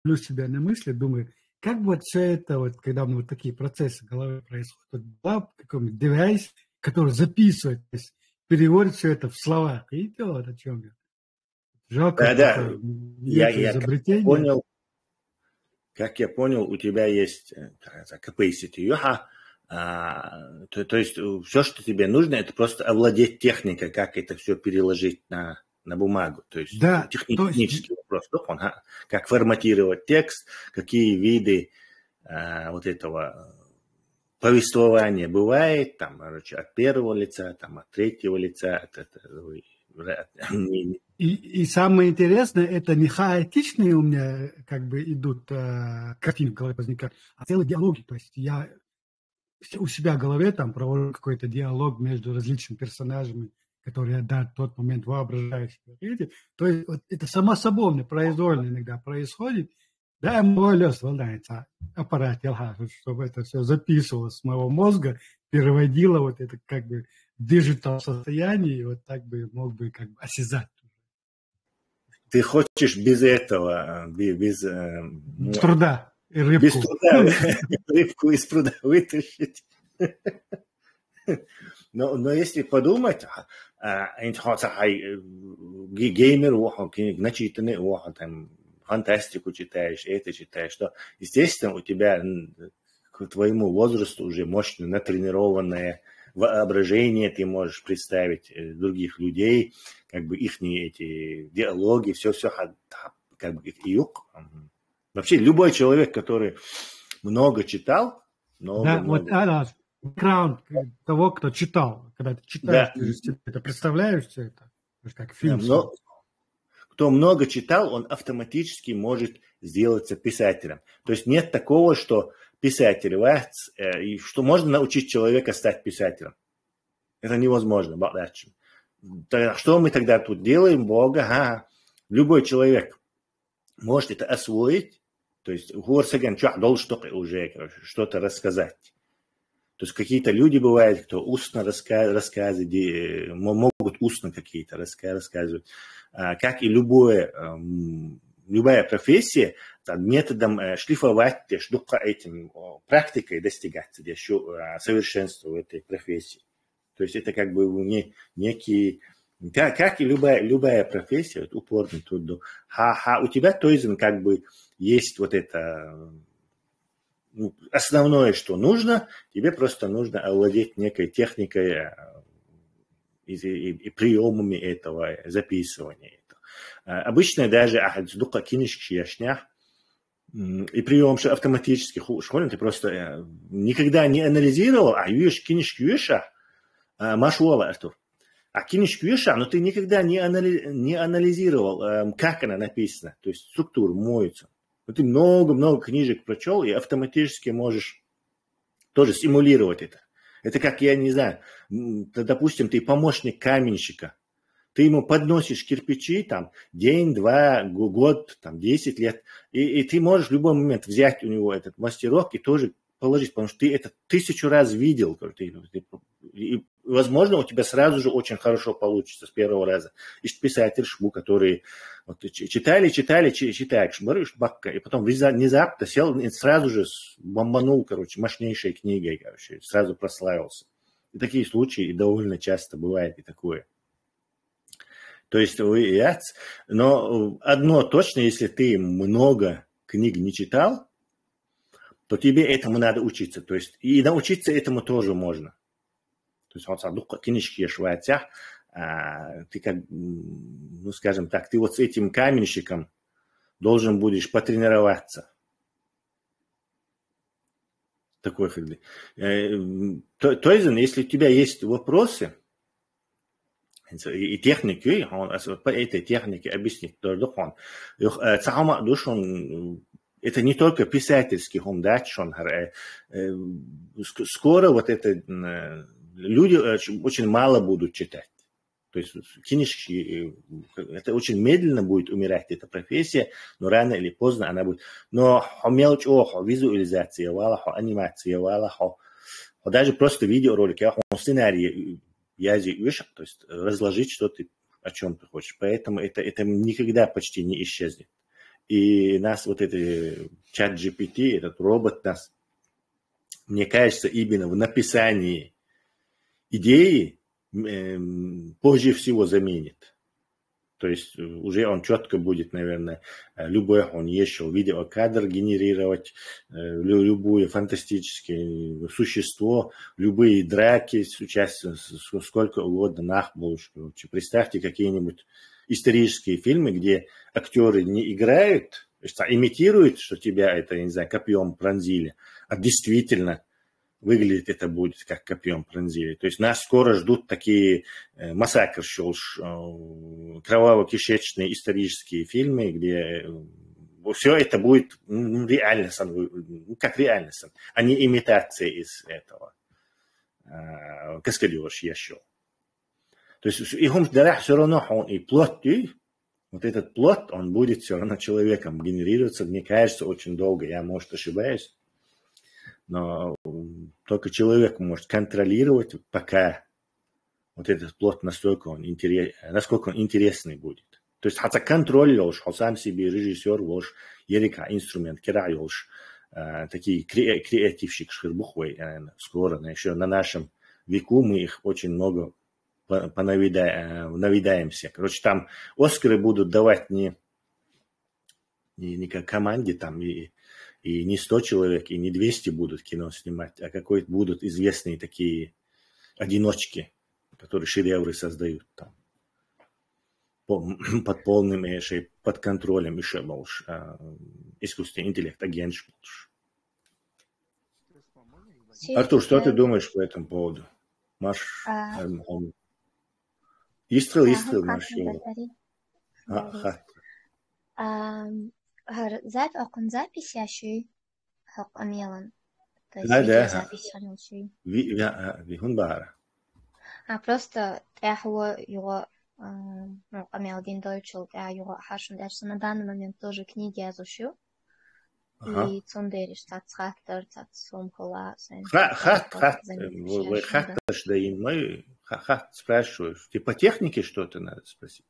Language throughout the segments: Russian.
ловлю себя на мысли, думаю, как бы вот все это, вот, когда у меня вот такие процессы в голове происходят, вот была какой-нибудь девайс, который записывает, то есть переводит все это в слова. Видите, вот о чем я? Жалко, Да, только я, нет я изобретения. как я понял, у тебя есть capacity. То есть все, что тебе нужно, это просто овладеть техникой, как это все переложить на бумагу. То есть Да, то есть, технический вопрос. Как форматировать текст, какие виды вот этого повествования бывает, там, короче, от первого лица, там, от третьего лица, и самое интересное, это не хаотичные у меня как бы идут картины в голове возникают, а целые диалоги. То есть я у себя в голове там провожу какой-то диалог между различными персонажами, которые я в тот момент воображаю себе. Видите? То есть вот это само собой, произвольно иногда происходит. Да, молюсь, волнуется аппарат, чтобы это все записывалось с моего мозга, переводило вот это как бы в диджитал состояние, и вот так бы мог бы как бы осязать. Ты хочешь без этого, без Труда и без рыбку. труда рыбку из пруда вытащить. Но если подумать, геймер, начитанный, там, фантастику читаешь, это читаешь, что, естественно, у тебя к твоему возрасту уже мощно натренированное воображение, ты можешь представить других людей, как бы их эти диалоги, все как бы юг. Вообще любой человек, который много читал, Да, вот много-много. бэкграунд того, кто читал. Когда ты читаешь, Да, ты же себе это представляешь все это, как да, фильм смотришь. кто много читал, он автоматически может сделаться писателем. То есть нет такого, что писатель, что можно научить человека стать писателем. Это невозможно. Что мы тогда тут делаем? Бога, любой человек может это освоить. То есть должен уже что-то рассказать. То есть какие-то люди бывают, кто устно рассказы могут устно какие-то рассказывать. Как и любая профессия, методом шлифовать, этим практикой достигаться совершенства в этой профессии. То есть это как бы некий, как и любая профессия, вот упорный труд. У тебя тоже как бы есть вот это. Основное, что нужно, тебе просто нужно овладеть некой техникой и приемами этого записывания. Обычно даже и прием автоматически школьный, ты просто никогда не анализировал, машуала, Артур. Но ты никогда не анализировал, как она написана, то есть структуру, моется. Ты много-много книжек прочел, и автоматически можешь тоже симулировать это. Это как, я не знаю, допустим, ты помощник каменщика. Ты ему подносишь кирпичи, там, день, два, год, там, 10 лет, и ты можешь в любой момент взять у него этот мастерок и тоже положить, потому что ты это 1000 раз видел. И, возможно, у тебя сразу же очень хорошо получится с первого раза. И писатель который вот, читаешь, бакка, и потом внезапно сел и сразу же бомбанул, мощнейшей книгой, сразу прославился. И такие случаи довольно часто бывает и такое. То есть, но одно точно, если ты много книг не читал, то тебе этому надо учиться. То есть, и научиться этому тоже можно. То есть, книжки швайцах, ты как, скажем так, ты вот с этим каменщиком должен будешь потренироваться. Такой фигли. То есть, если у тебя есть вопросы, и техники, по этой технике объяснить, это не только писательский скоро вот это люди очень мало будут читать. То есть книжки, это очень медленно будет умирать эта профессия, но рано или поздно она будет. Но визуализация, анимация, даже просто видеоролики, сценарии, то есть разложить, что ты, о чем ты хочешь. Поэтому это никогда почти не исчезнет. и нас вот этот чат GPT, этот робот нас, мне кажется, именно в написании идеи позже всего заменит. То есть уже он четко будет, наверное, любой он еще видеокадр генерировать, любое фантастическое существо, любые драки с участием, сколько угодно нахбулочки. Представьте какие-нибудь исторические фильмы, где актеры не играют, то есть, имитируют, что тебя это, я не знаю, копьем пронзили, а действительно выглядит это будет как копьем пронзили. То есть нас скоро ждут такие массакр, кроваво-кишечные исторические фильмы, где все это будет реально, как реальность, а не имитация из этого. Каскадёж еще. То есть и он все равно он и плод, вот этот плод, он будет все равно человеком генерироваться, мне кажется, очень долго. Я, может, ошибаюсь. Но только человек может контролировать, пока вот этот плод насколько он интересный будет. То есть, хотя контроль лишь, сам себе режиссер лишь, ерика инструмент, кира лишь, такие креативщик шхербухвей, скоро, еще на нашем веку мы их очень много навидаемся. Короче, там Оскары будут давать не как команде, там, и не 100 человек, и не 200 будут кино снимать, а какой-то будут известные такие одиночки, которые шедевры создают там. Под полным под контролем еще больше искусственный интеллект, агент больше. Артур, что ты думаешь по этому поводу? Маш, Истрел, Маш. Запись, окон запись я ши, амелан. То есть Да. видеозапись шалил ши. Вихун бара. Просто его амел день дойчил, его хашун даже на данный момент тоже книги я изучу. И цундериш, цацхаттер, цацсумкала. Хат, да и мы, спрашиваешь. Ты по технике что-то надо спросить?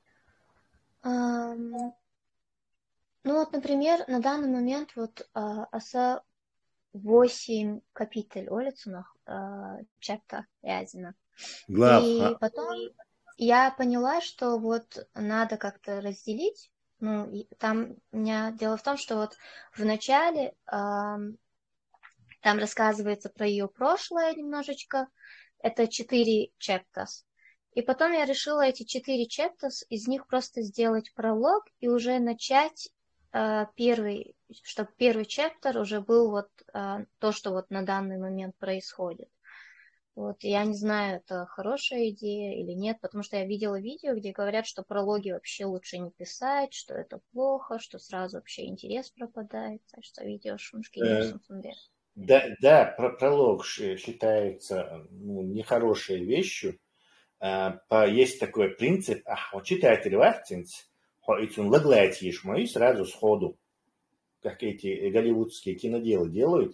Ну вот, например, на данный момент вот аса 8 капитель улицунах чапта язина. И потом я поняла, что вот надо как-то разделить. Ну, там у меня дело в том, что вот в начале там рассказывается про ее прошлое немножечко. Это 4 chapters. И потом я решила эти 4 chapters, из них просто сделать пролог и уже начать первый, чтобы первый chapter уже был вот то, что вот на данный момент происходит. Вот, я не знаю, это хорошая идея или нет, потому что я видела видео, где говорят, что прологи вообще лучше не писать, что это плохо, что сразу вообще интерес пропадает, так что видео шумшки Да, пролог считается нехорошей вещью. Есть такой принцип, он читает ревартинс, он лаглает ешму и сразу сходу, как эти голливудские киноделы делают,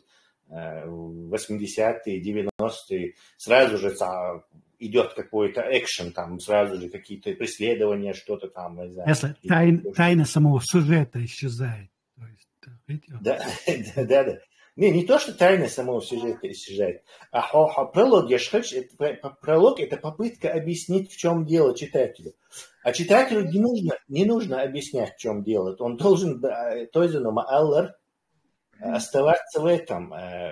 80-е, 90-е, сразу же идет какой-то экшен, там сразу же какие-то преследования, что-то там. Если тайна самого сюжета исчезает. Да. Не то, что тайна самого сюжета исчезает, а пролог, пролог это попытка объяснить, в чем дело читателю. А читателю не нужно объяснять, в чем дело. Он должен оставаться в этом,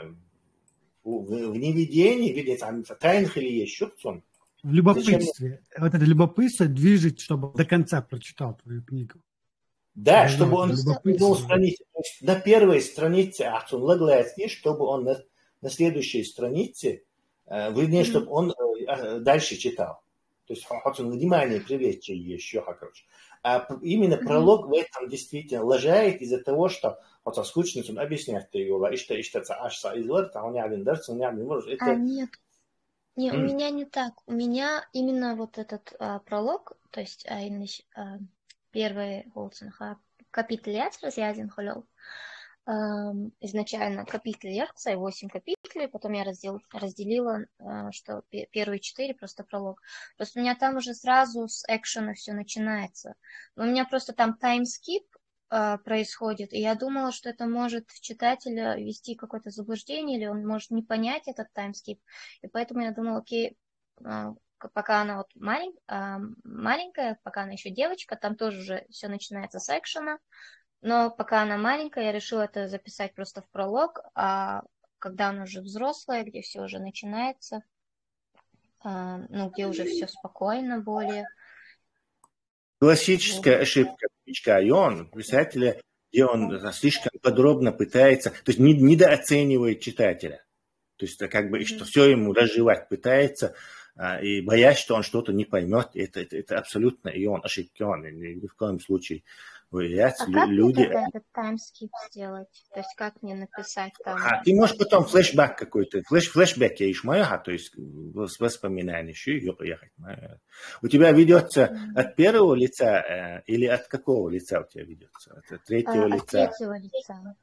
в неведении, видеть тайнах или еще что-то. В любопытстве. Вот это любопытство движет, чтобы до конца прочитал твою книгу. Да, чтобы он на первой странице, чтобы он на следующей странице, вернее, чтобы он дальше читал. То есть он внимание привлечь еще, короче. А именно пролог в этом действительно лажает из-за того, что он скучный, он объясняет его, и что аж изворот, а он не один дарится, он не один может. Нет. Не, у меня не так. У меня именно вот этот пролог, то есть первый капитель разъязен холел. Изначально капитель ярца, 8 капителей, потом я разделила, что первые 4 просто пролог. Просто у меня там уже сразу с экшена все начинается. Но у меня просто там таймскип происходит. И я думала, что это может читателя ввести какое-то заблуждение, или он может не понять этот таймскип. И поэтому я думала, окей, пока она вот маленькая, пока она еще девочка, там тоже уже все начинается с экшена. Но пока она маленькая, я решила это записать просто в пролог, а когда она уже взрослая, где все уже начинается, где уже все спокойно более. Классическая ошибка Айон, писателя, где он слишком подробно пытается, то есть недооценивает читателя. То есть как бы что все ему разжевать пытается, и боясь, что он что-то не поймет, это абсолютно Айон, ошибки он, ни в коем случае. Как мне тогда этот таймскип сделать? То есть как мне написать там? Ты можешь потом флешбэк какой-то, флешбэк я ищу, то есть воспоминания еще поехать. У тебя ведется от первого лица или от какого лица у тебя ведется? От третьего лица? От третьего лица.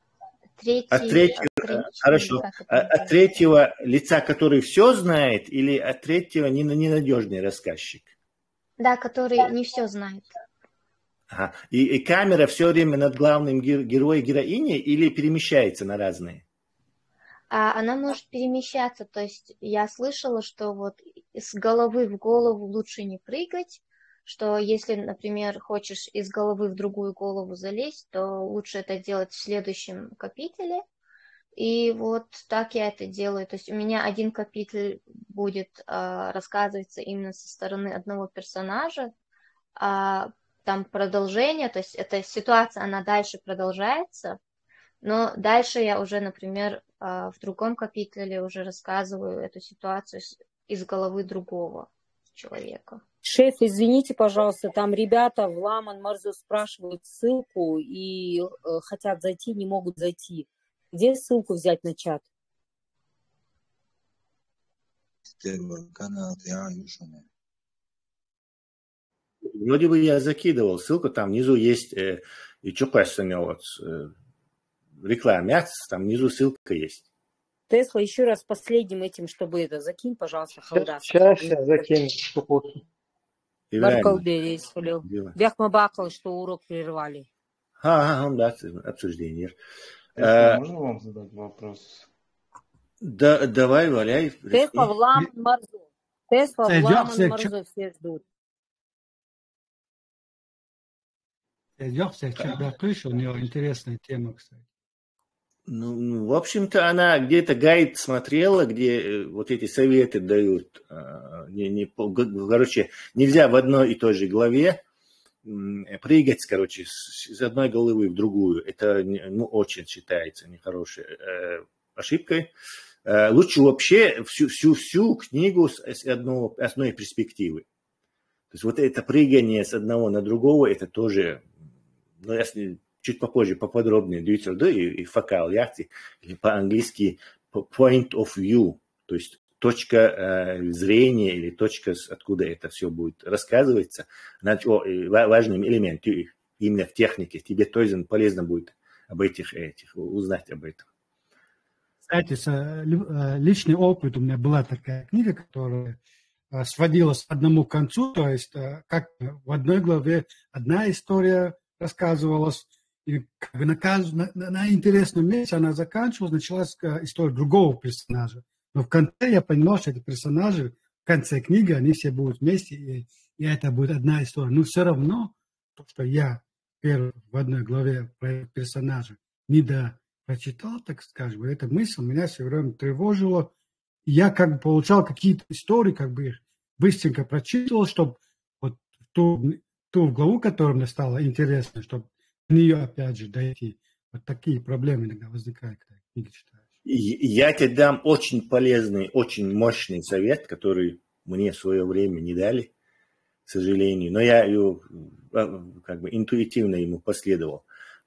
Хорошо. От третьего лица, который все знает, или от третьего ненадежный рассказчик? Да, который не все знает. Ага. И камера все время над главным героем, героиней или перемещается на разные? Она может перемещаться. То есть я слышала, что вот с головы в голову лучше не прыгать, что если, например, хочешь из головы в другую голову залезть, то лучше это делать в следующем капителе. И вот так я это делаю. То есть у меня один капитель будет рассказываться именно со стороны одного персонажа, а там продолжение, то есть эта ситуация, она дальше продолжается, но дальше я уже, например, в другом капителе уже рассказываю эту ситуацию из головы другого человека. Шеф, извините, пожалуйста, там ребята в Ламан Марзу спрашивают ссылку и хотят зайти, не могут зайти. Где ссылку взять на чат? Вроде бы я закидывал ссылку, там внизу есть и что реклама, там внизу ссылка есть. Тесла, еще раз последним этим, чтобы это, закинь, пожалуйста, Халдас. Сейчас закину. Баркалбери, Бяхма Бакал, что урок прервали. Да, обсуждение. Можно вам задать вопрос? Да, давай, валяй. Тесла в Ламан Марзу. Тесла в Ламан Марзу все ждут. Дёрся, когда пришел, у него интересная тема, кстати. Ну, в общем-то, она где-то гайд смотрела, где вот эти советы дают. Короче, нельзя в одной и той же главе прыгать, короче, с одной головы в другую. Это очень считается нехорошей ошибкой. Лучше вообще всю книгу с одной перспективы. То есть вот это прыгание с одного на другого, это тоже, ну, если чуть попозже, поподробнее, и фокал яхты, или по-английски point of view, то есть точка зрения или точка, откуда это все будет рассказываться, важным элементом именно в технике. Тебе тоже полезно будет об этих узнать об этом. Кстати, личный опыт у меня была такая книга, которая сводилась к одному концу, то есть как в одной главе одна история рассказывалась, и как бы на интересном месте она заканчивалась, началась история другого персонажа. Но в конце я понимал, что эти персонажи в конце книги, они все будут вместе, и это будет одна история. Но все равно, то, что я в одной главе про персонажа не прочитал, так скажем, эта мысль меня все время тревожила. Я как бы получал какие-то истории, как бы их быстренько прочитывал, чтобы вот ту главу, которая мне стала интересна, чтобы в нее опять же дойти. Вот такие проблемы иногда возникают, когда книги читаешь. Я тебе дам очень полезный, очень мощный совет, который мне в свое время не дали, к сожалению, но я как бы интуитивно ему последовал.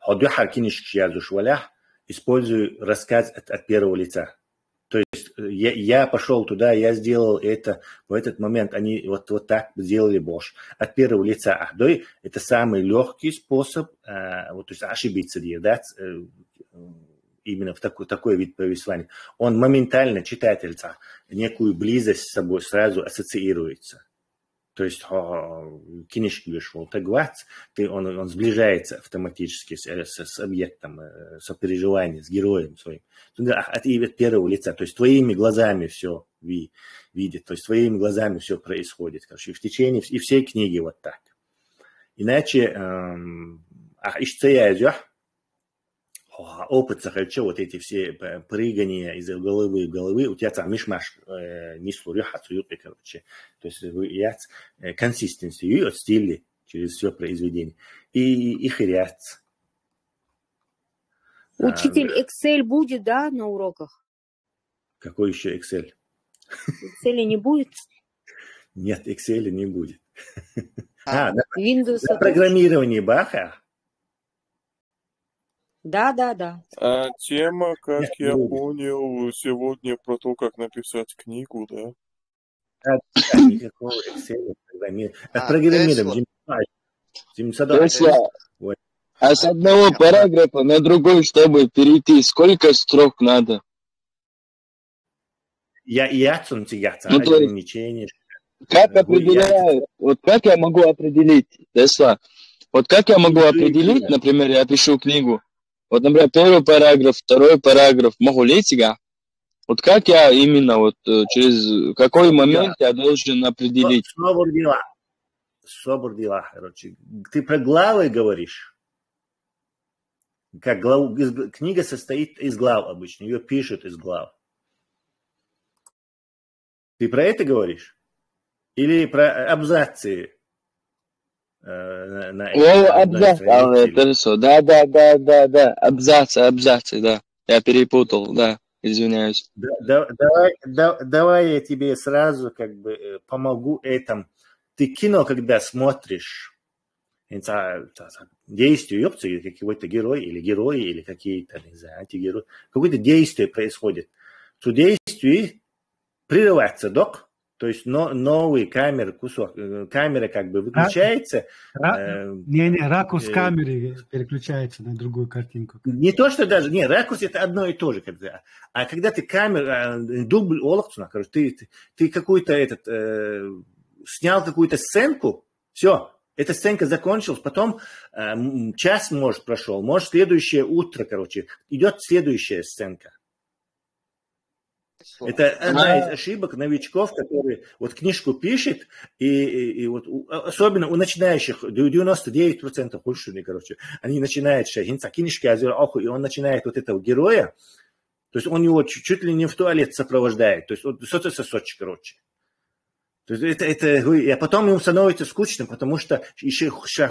Использую рассказ от первого лица. То есть я пошел туда, я сделал это, в этот момент они вот так сделали Бош. От первого лица Ахдой это самый легкий способ то есть ошибиться, да, именно в такой вид повествования. Он моментально, читатель, некую близость с собой сразу ассоциируется. То есть кинешь вышел тегвац, он сближается автоматически с объектом, сопереживания, с героем своим. От первого лица, то есть твоими глазами все видит, то есть твоими глазами все происходит. Короче, в течение и всей книги вот так. Иначе, опыт захочу, вот эти все прыгания из головы в головы, у тебя там мишмаш не слурюха, короче. То есть я консистенцию от стиля через все произведение. И хряц. Учитель Excel будет, да, на уроках? Какой еще Excel? Excel не будет? Нет, Excel не будет. Windows на программировании Баха. Да. Тема, как я понял, сегодня про то, как написать книгу, да? Никакого Excel программирования. А с одного параграфа на другой, чтобы перейти, сколько строк надо? Ограничения. Как определяю? Вот как я могу определить, Тесла? Вот как я могу определить, например, я пишу книгу, вот, например, первый параграф, второй параграф, могу ли тебя? Вот как я именно, вот через какой момент я должен определить? Собор дела, короче. Ты про главы говоришь? Как книга состоит из глав обычно, ее пишут из глав. Ты про это говоришь? Или про абзацы? Абзацы, да. Абзацы, да. Я перепутал, да, извиняюсь. Давай я тебе сразу как бы помогу этому. Ты кино, когда смотришь, действие, какой-то герой, или какие-то, не знаю, антигерои, какое-то действие происходит. То действие прерывается, то есть новый камера как бы выключается. Ракурс камеры переключается на другую картинку. Не то, что даже, ракурс это одно и то же. А когда ты дубль олахтуна, короче, ты какой-то снял какую-то сценку, все, эта сценка закончилась, потом час, может, прошел, может, следующее утро, короче, идет следующая сценка. Это одна из ошибок новичков, которые вот книжку пишет, и вот особенно у начинающих, 99% худших, короче, они начинают книжки, и он начинает вот этого героя, то есть он его чуть ли не в туалет сопровождает, то есть вот что-то сосочек, короче. То есть а потом ему становится скучно, потому что еще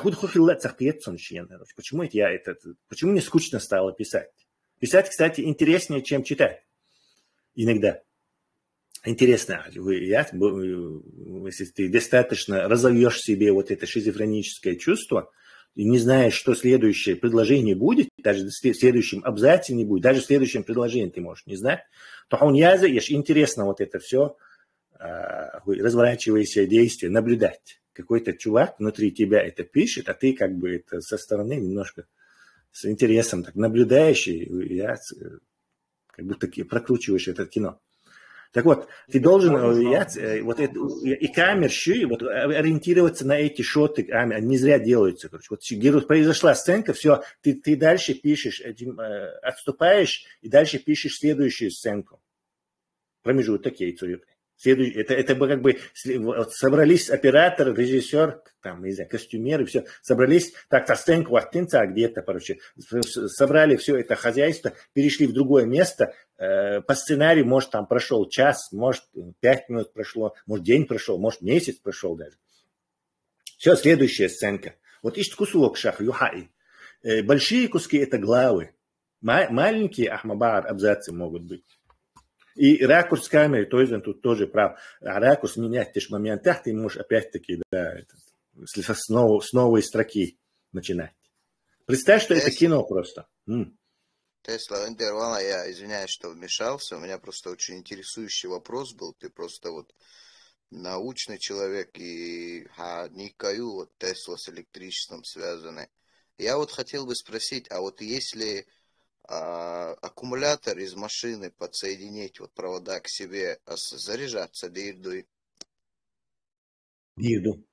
почему мне скучно стало писать? Писать, кстати, интереснее, чем читать. Иногда. Интересно, если ты достаточно разовьешь себе вот это шизофреническое чувство, и не знаешь, что следующее предложение будет, даже в следующем абзаце не будет, даже в следующем предложении ты можешь не знать, то интересно вот это все, разворачивающее действие, наблюдать. Какой-то чувак внутри тебя это пишет, а ты как бы это со стороны немножко с интересом так наблюдаешь, и как будто прокручиваешь это кино. Так вот, ты должен и камерщи ориентироваться на эти шоты, они не зря делаются. Короче. Вот произошла сценка, все, ты дальше пишешь, отступаешь и дальше пишешь следующую сценку. Промежуток такие цурюки. Это как бы собрались оператор, режиссер, там, не знаю, костюмеры, все, собрались, так-то сценку оттенца где-то, короче, собрали все это хозяйство, перешли в другое место, по сценарию, может, там прошел час, может, 5 минут прошло, может, день прошел, может, месяц прошел даже. Все, следующая сценка. Вот ищет кусок шах, юхай. Большие куски – это главы. Маленькие ахмабар, абзацы могут быть. И ракурс камеры, тут тоже прав. А ракурс менять в моментах, ты можешь опять-таки, с новой строки начинать. Представь, что это кино просто. Тесла, интервала, я извиняюсь, что вмешался. У меня просто очень интересующий вопрос был. Ты просто вот научный человек и никаю вот Тесла с электричеством связаны. Я вот хотел бы спросить, а вот если аккумулятор из машины подсоединить вот провода к себе, заряжаться дейдуй, Еду.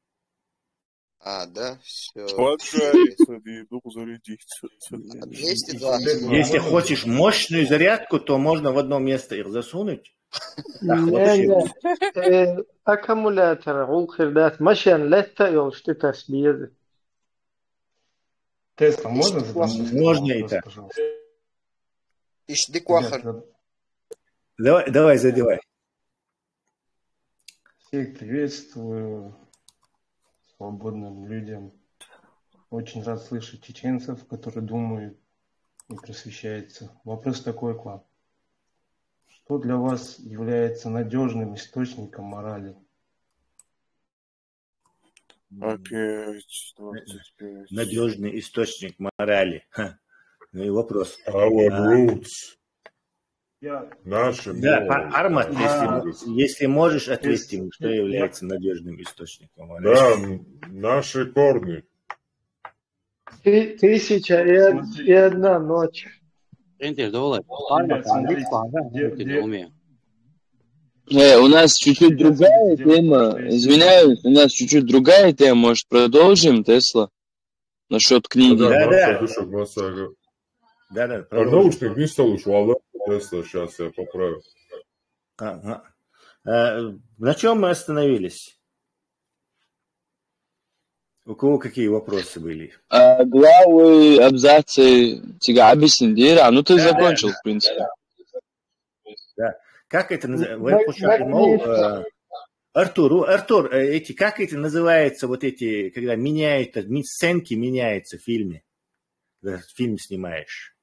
Да, все. Поджариться, еду зарядиться. 220. Если хочешь мощную зарядку, то можно в одно место их засунуть. Аккумулятор, улхирдас, машин летта и олштитас биеды. Тесла, можно задать Можно и вопрос, так. пожалуйста? Ишдиквахан. Давай, задевай. Всех приветствую, свободным людям. Очень рад слышать чеченцев, которые думают и просвещаются. Вопрос такой к вам. Что для вас является надежным источником морали? Опять 25. Надежный источник морали. Ну и вопрос. Our roots. Наши Да, морали. Армат, если можешь ответить ему, что является надежным источником морали. Да, наши корни. 1001 ночь. У нас чуть-чуть другая тема. Извиняюсь, у нас чуть-чуть другая тема. Может, продолжим, Тесла? Насчет книги. Да. Научник не слушал, Тесла, сейчас я поправлю. На чем мы остановились? У кого какие вопросы были? Главы, абзацы, тебя объяснили, ну ты закончил, в принципе. Да. Как это называется? Артур, как это называется, вот эти, когда меняется, сценки меняются в фильме? Когда фильм снимаешь.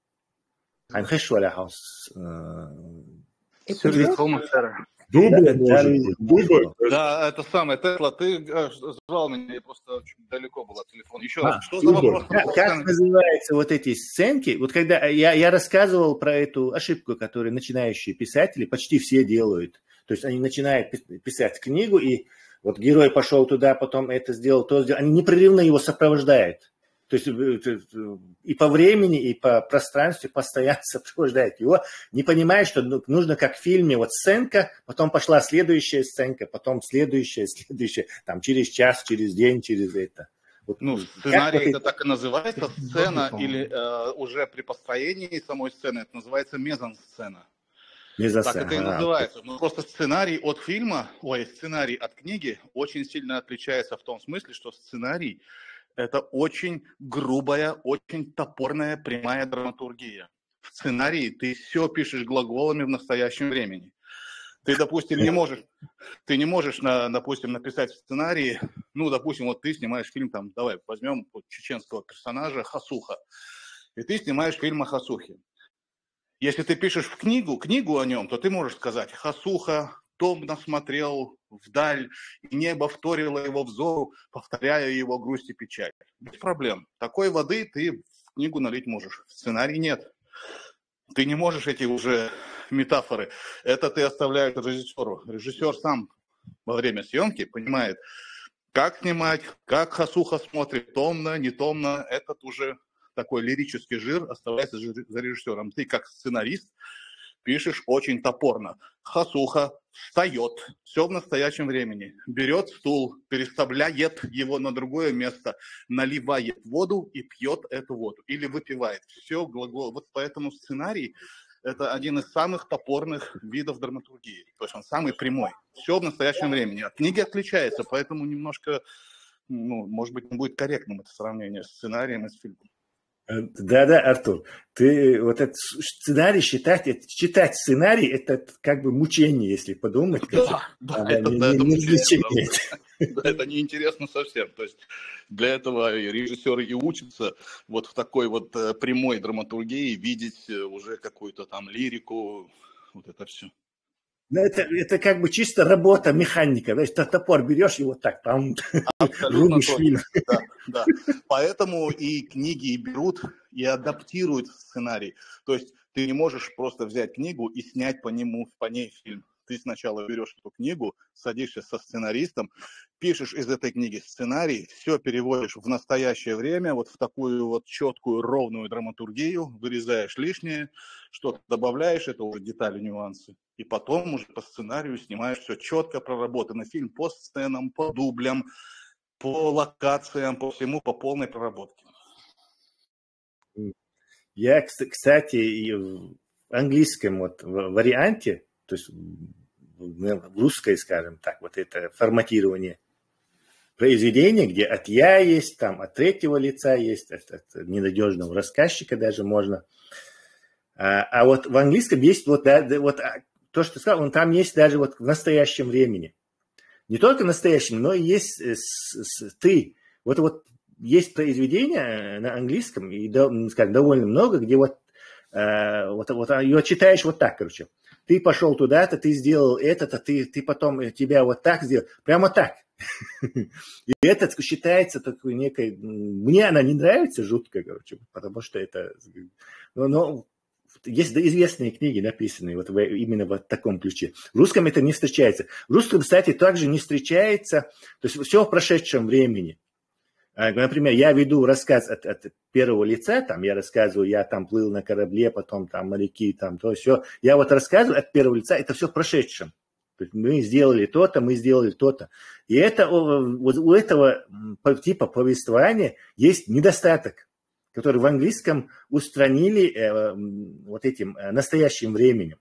Да, это самое, Тесла, ты ждал меня, я просто очень далеко был от телефона. Еще раз, что за вопрос? Как называются вот эти сценки? Вот когда я рассказывал про эту ошибку, которую начинающие писатели почти все делают. То есть они начинают писать книгу, и вот герой пошел туда, потом это сделал, то сделал. Они непрерывно его сопровождают. То есть и по времени, и по пространству постоянно сопровождает его, не понимая, что нужно как в фильме, вот сценка, потом пошла следующая сценка, потом следующая, там через час, через день, через это. Вот, сценарий это так и называется, сцена, или уже при построении самой сцены, это называется мезансцена. Так это и называется. Но просто сценарий от фильма, сценарий от книги очень сильно отличается в том смысле, что сценарий это очень грубая, очень топорная, прямая драматургия. В сценарии ты все пишешь глаголами в настоящем времени. Ты, допустим, не можешь, допустим, написать в сценарии, допустим, вот ты снимаешь фильм, там, давай возьмем чеченского персонажа Хасуха, и ты снимаешь фильм о Хасухе. Если ты пишешь в книгу о нем, то ты можешь сказать: Хасуха томно смотрел вдаль, и небо вторило его взору, повторяя его грусть и печаль. Без проблем. Такой воды ты в книгу налить можешь. В сценарий нет. Ты не можешь эти уже метафоры. Это ты оставляешь режиссеру. Режиссер сам во время съемки понимает, как снимать, как Хасуха смотрит, томно, не томно. Этот уже такой лирический жир оставляется за режиссером. Ты как сценарист пишешь очень топорно. Хасуха встает, все в настоящем времени, берет стул, переставляет его на другое место, наливает воду и пьет эту воду. Или выпивает. Все глагол. Вот поэтому сценарий – это один из самых топорных видов драматургии. То есть он самый прямой. Все в настоящем времени. От книги отличается, поэтому немножко, может быть, не будет корректным это сравнение с сценарием и с фильмом. Да, Артур, ты вот этот сценарий читать сценарий, это как бы мучение, если подумать. Это неинтересно совсем. То есть для этого режиссеры и учатся вот в такой вот прямой драматургии видеть уже какую-то там лирику, вот это все. Это как бы чисто работа механика. То есть топор берешь и вот так там рубишь фильм. Да. Поэтому и книги и берут, и адаптируют сценарий. То есть ты не можешь просто взять книгу и снять по ней фильм. Ты сначала берешь эту книгу, садишься со сценаристом, пишешь из этой книги сценарий, все переводишь в настоящее время, вот в такую вот четкую, ровную драматургию, вырезаешь лишнее, что-то добавляешь, это уже детали, нюансы. И потом уже по сценарию снимаешь все четко проработанный фильм по сценам, по дублям, по локациям, по всему, по полной проработке. Я, кстати, и в английском вот варианте, то есть в русской, скажем так, вот это форматирование произведения, где от «я» есть, там от третьего лица есть, от ненадежного рассказчика даже можно. А вот в английском есть вот, да, вот то, что ты сказал, там есть даже вот в настоящем времени. Не только в настоящем, но и есть ты. Вот есть произведения на английском, и, скажем, довольно много, где вот ее читаешь вот так, короче. Ты пошел туда-то, ты сделал это-то, ты потом тебя вот так сделал. Прямо так. И это считается такой некой... Мне она не нравится жутко, короче, потому что это... Но есть известные книги, написанные вот именно в таком ключе. В русском это не встречается. В русском, кстати, также не встречается. То есть все в прошедшем времени. Например, я веду рассказ от первого лица, там я рассказываю, я там плыл на корабле, потом там моряки, там то все. Я вот рассказываю от первого лица, это все в прошедшем. То есть мы сделали то-то, мы сделали то-то. И это, вот у этого типа повествования есть недостаток, который в английском устранили вот этим настоящим временем.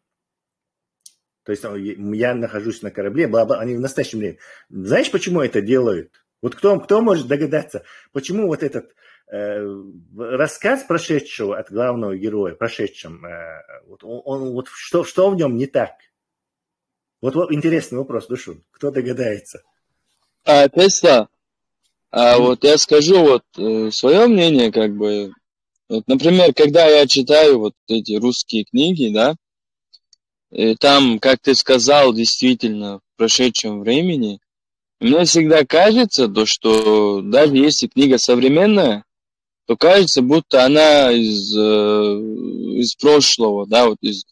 То есть я нахожусь на корабле, бла-бла, они в настоящем времени. Знаешь, почему это делают? Вот кто может догадаться, почему вот этот рассказ прошедшего от главного героя, прошедшем, вот что в нем не так? Вот интересный вопрос, Душун. Кто догадается? Тесла, вот я скажу вот свое мнение, как бы. Вот, например, когда я читаю вот эти русские книги, да, и там, как ты сказал, действительно, в прошедшем времени, мне всегда кажется, то, что даже если книга современная, то кажется, будто она из прошлого, да, вот из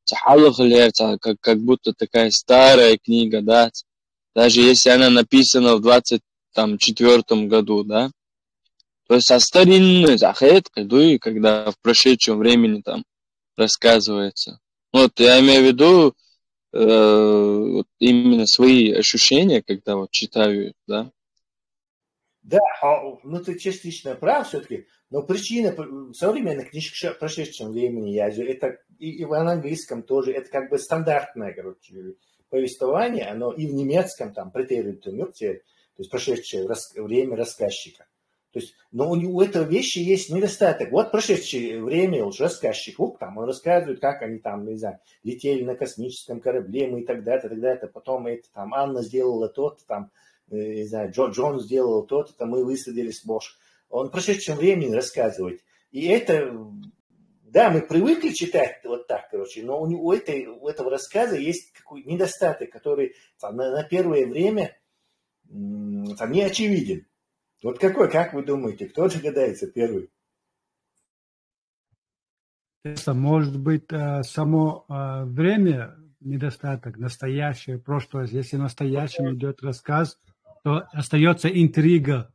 как будто такая старая книга, да, даже если она написана в 24-м году, да, то есть старинный захед, когда в прошедшем времени там рассказывается. Вот я имею в виду вот именно свои ощущения, когда вот читаю, да. Да, ну ты частично прав все-таки, но причина современных книжек в прошедшем времени, это и в английском тоже, это как бы стандартное, короче, повествование, оно и в немецком там претеритум, то есть прошедшее время рассказчика. То есть, но у этого вещи есть недостаток. Вот прошедшее время уже рассказчик, там он рассказывает, как они там, не знаю, летели на космическом корабле, мы и так далее, потом это там Анна сделала то-то, там, не знаю, Джон сделал то-то, мы высадились в Бош. Он в прошедшем времени рассказывает. И это, да, мы привыкли читать вот так, короче, но у этого рассказа есть какой-то недостаток, который там, на первое время там, не очевиден. Вот какой, как вы думаете, кто догадается первый? Может быть, само время недостаток, настоящее, прошлое. Если настоящем идет рассказ, то остается интрига,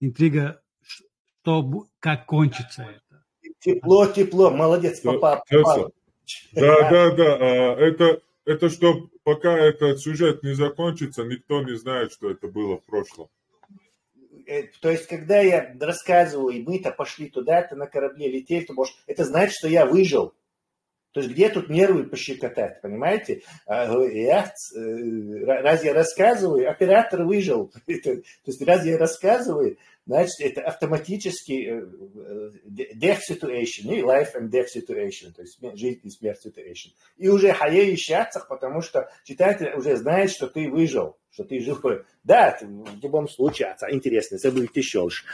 что, как кончится это. Тепло, молодец, папа. Да. Это что пока этот сюжет не закончится, никто не знает, что это было в прошлом. То есть, когда я рассказываю, и мы-то пошли туда-то на корабле летели, то, может, это значит, что я выжил. То есть, где тут нервы пощекотать, понимаете? Раз я рассказываю, оператор выжил. То есть, раз я рассказываю, значит, это автоматически death situation, и life and death situation, то есть жизнь и смерть situation. И уже хаей ищаться, потому что читатель уже знает, что ты выжил, что ты живой. Да, в любом случае, интересно, событие еще уж.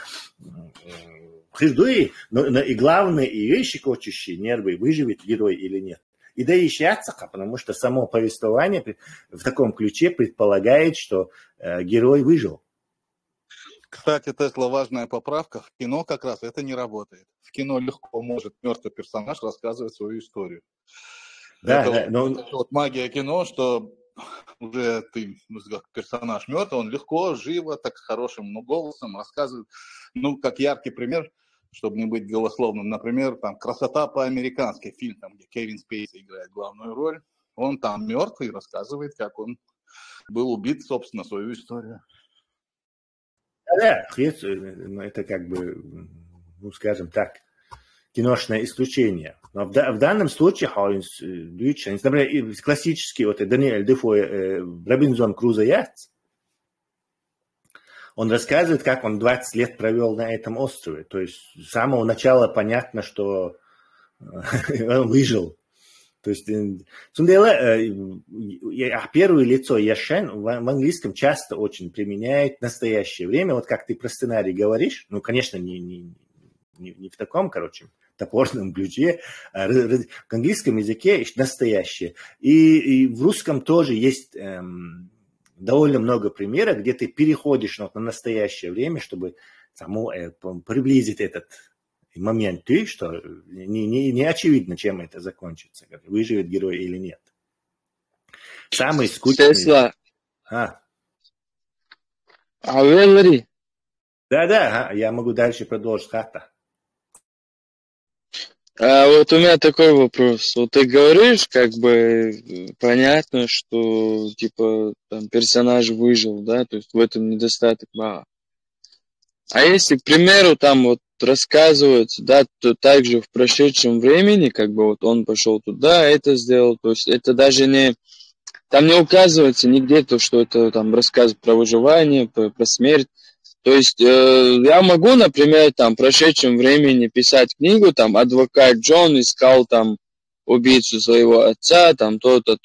Но и главное, и вещи кочущие, нервы, выживет герой или нет. И да ищаться, потому что само повествование в таком ключе предполагает, что герой выжил. Кстати, Тесла, важная поправка. В кино как раз это не работает. В кино легко может мертвый персонаж рассказывать свою историю. Это вот магия кино, что уже ты, как персонаж мертвый, он легко, живо, так хорошим голосом рассказывает. Ну, как яркий пример, чтобы не быть голословным, например, там «Красота по-американски», фильм, там, где Кевин Спейси играет главную роль. Он там мертвый, рассказывает, как он был убит, собственно, свою историю. Да, это как бы, ну, скажем так, киношное исключение. Но в данном случае, например, классический вот Даниэль Дефо Робинзон Крузо Яц, он рассказывает, как он 20 лет провел на этом острове. То есть с самого начала понятно, что он выжил. То есть первое лицо яшен в английском часто очень применяет настоящее время. Вот как ты про сценарий говоришь, ну, конечно, не в таком, топорном ключе, а в английском языке настоящее. И в русском тоже есть довольно много примеров, где ты переходишь на настоящее время, чтобы приблизить этот момент, что не очевидно, чем это закончится, выживет герой или нет. Самый скучный... Тесла. Говори. Да, я могу дальше продолжить. Вот у меня такой вопрос. Вот ты говоришь, как бы понятно, что типа там персонаж выжил, да, то есть в этом недостаток мало. А если, к примеру, там вот рассказывается, да, то также в прошедшем времени, как бы вот он пошел туда, это сделал, то есть это даже не, там не указывается нигде то, что это там рассказ про выживание, про смерть. То есть я могу, например, там в прошедшем времени писать книгу, там адвокат Джон искал там убийцу своего отца, там то-то,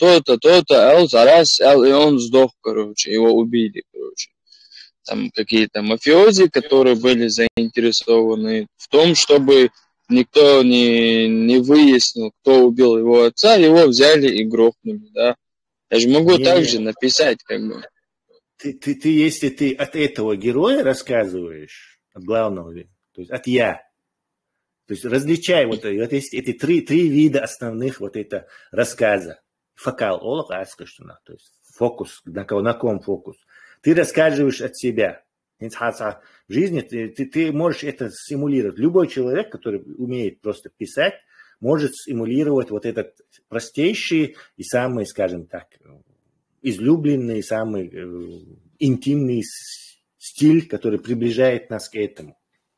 и он сдох, его убили, Там какие-то мафиози, которые были заинтересованы в том, чтобы никто не выяснил, кто убил его отца, его взяли и грохнули, да. Я же могу также написать, как бы. Если ты от этого героя рассказываешь, от главного, то есть от я, то есть различай вот эти три вида основных вот это рассказа. Фокал, то есть фокус, на ком фокус. Ты рассказываешь от себя. В жизни ты можешь это симулировать. Любой человек, который умеет просто писать, может симулировать вот этот простейший и самый, скажем так, излюбленный, самый интимный стиль, который приближает нас к этому.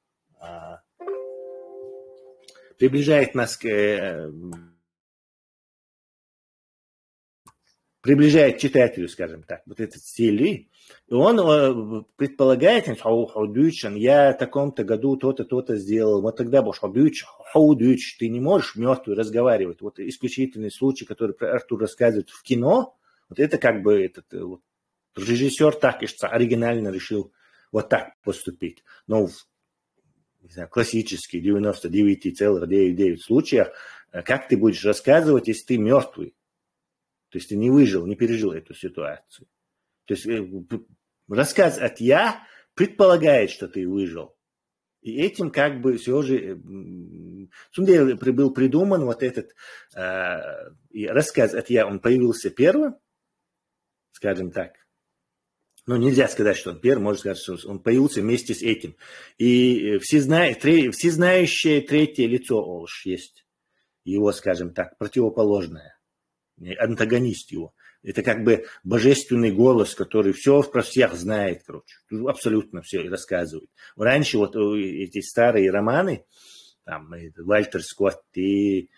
Приближает нас приближает читателю, скажем так, вот этот стиль. И он предполагает, я в таком-то году то-то сделал, вот тогда ты не можешь мертвый разговаривать. Вот исключительный случай, который про Артур рассказывает в кино, вот это как бы вот, режиссер так, кажется, оригинально решил вот так поступить. Но в классических 99,9 случаях, как ты будешь рассказывать, если ты мертвый? То есть ты не выжил, не пережил эту ситуацию. То есть рассказ от я предполагает, что ты выжил. И этим как бы все же был придуман вот этот рассказ от я, он появился первым, скажем так. Ну, нельзя сказать, что он первый, можно сказать, что он появился вместе с этим. И всезнающее третье лицо есть. Его, скажем так, противоположное. Антагонист его. Это как бы божественный голос, который все про всех знает, абсолютно все рассказывает. Раньше вот эти старые романы, там Вальтер Скотт и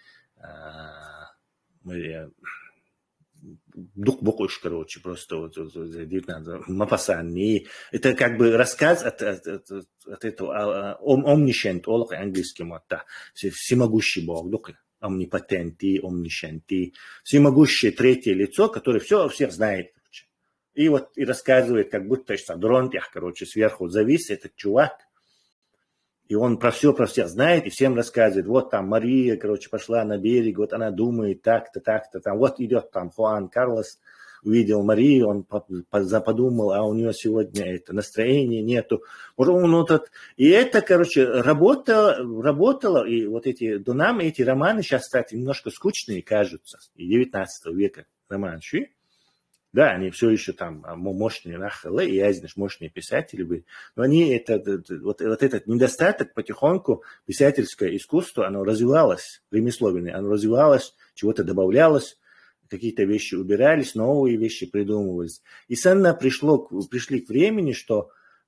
Дух Бокуш, просто вот 19 Мапасан. Это как бы рассказ от этого omniscient, английским, всемогущий Бог, омнипотенти, омнишенти, всемогущее третье лицо, которое все всех знает. И вот и рассказывает, как будто Дронтях, сверху завис этот чувак, и он про всех знает, и всем рассказывает. Вот там Мария, пошла на берег, вот она думает так-то, там, вот идет там Хуан Карлос, увидел Марию, он подумал, а у нее сегодня это настроения нету. И это, работало, и вот нам эти романы сейчас, кстати, немножко скучные кажутся, и 19 века романы. Да, они все еще там мощные, мощные писатели были, но они вот этот недостаток потихоньку, писательское искусство, оно развивалось, ремесло, оно развивалось, чего-то добавлялось. какие-то вещи убирались, новые вещи придумывались. И соответственно пришли к времени, что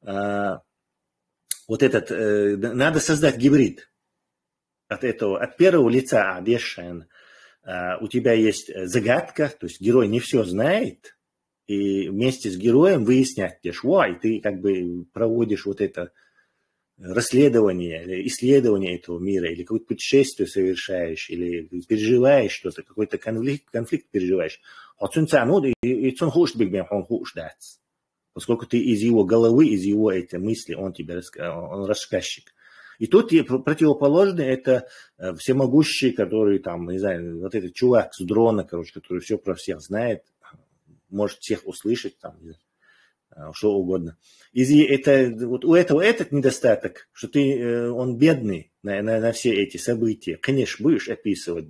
вот этот, надо создать гибрид от первого лица Адешен. У тебя есть загадка, то есть герой не все знает, и вместе с героем выяснять, и ты как бы проводишь вот это расследование, или исследование этого мира, или какое-то путешествие совершаешь, или переживаешь что-то, какой-то конфликт переживаешь. Поскольку ты из его головы, из его этой мысли, он рассказчик. И тут противоположный это всемогущий, который там, не знаю, вот этот чувак с дрона, который все про всех знает, может всех услышать, там, что угодно. Вот у этого этот недостаток, что он бедный на все эти события. Конечно, будешь описывать,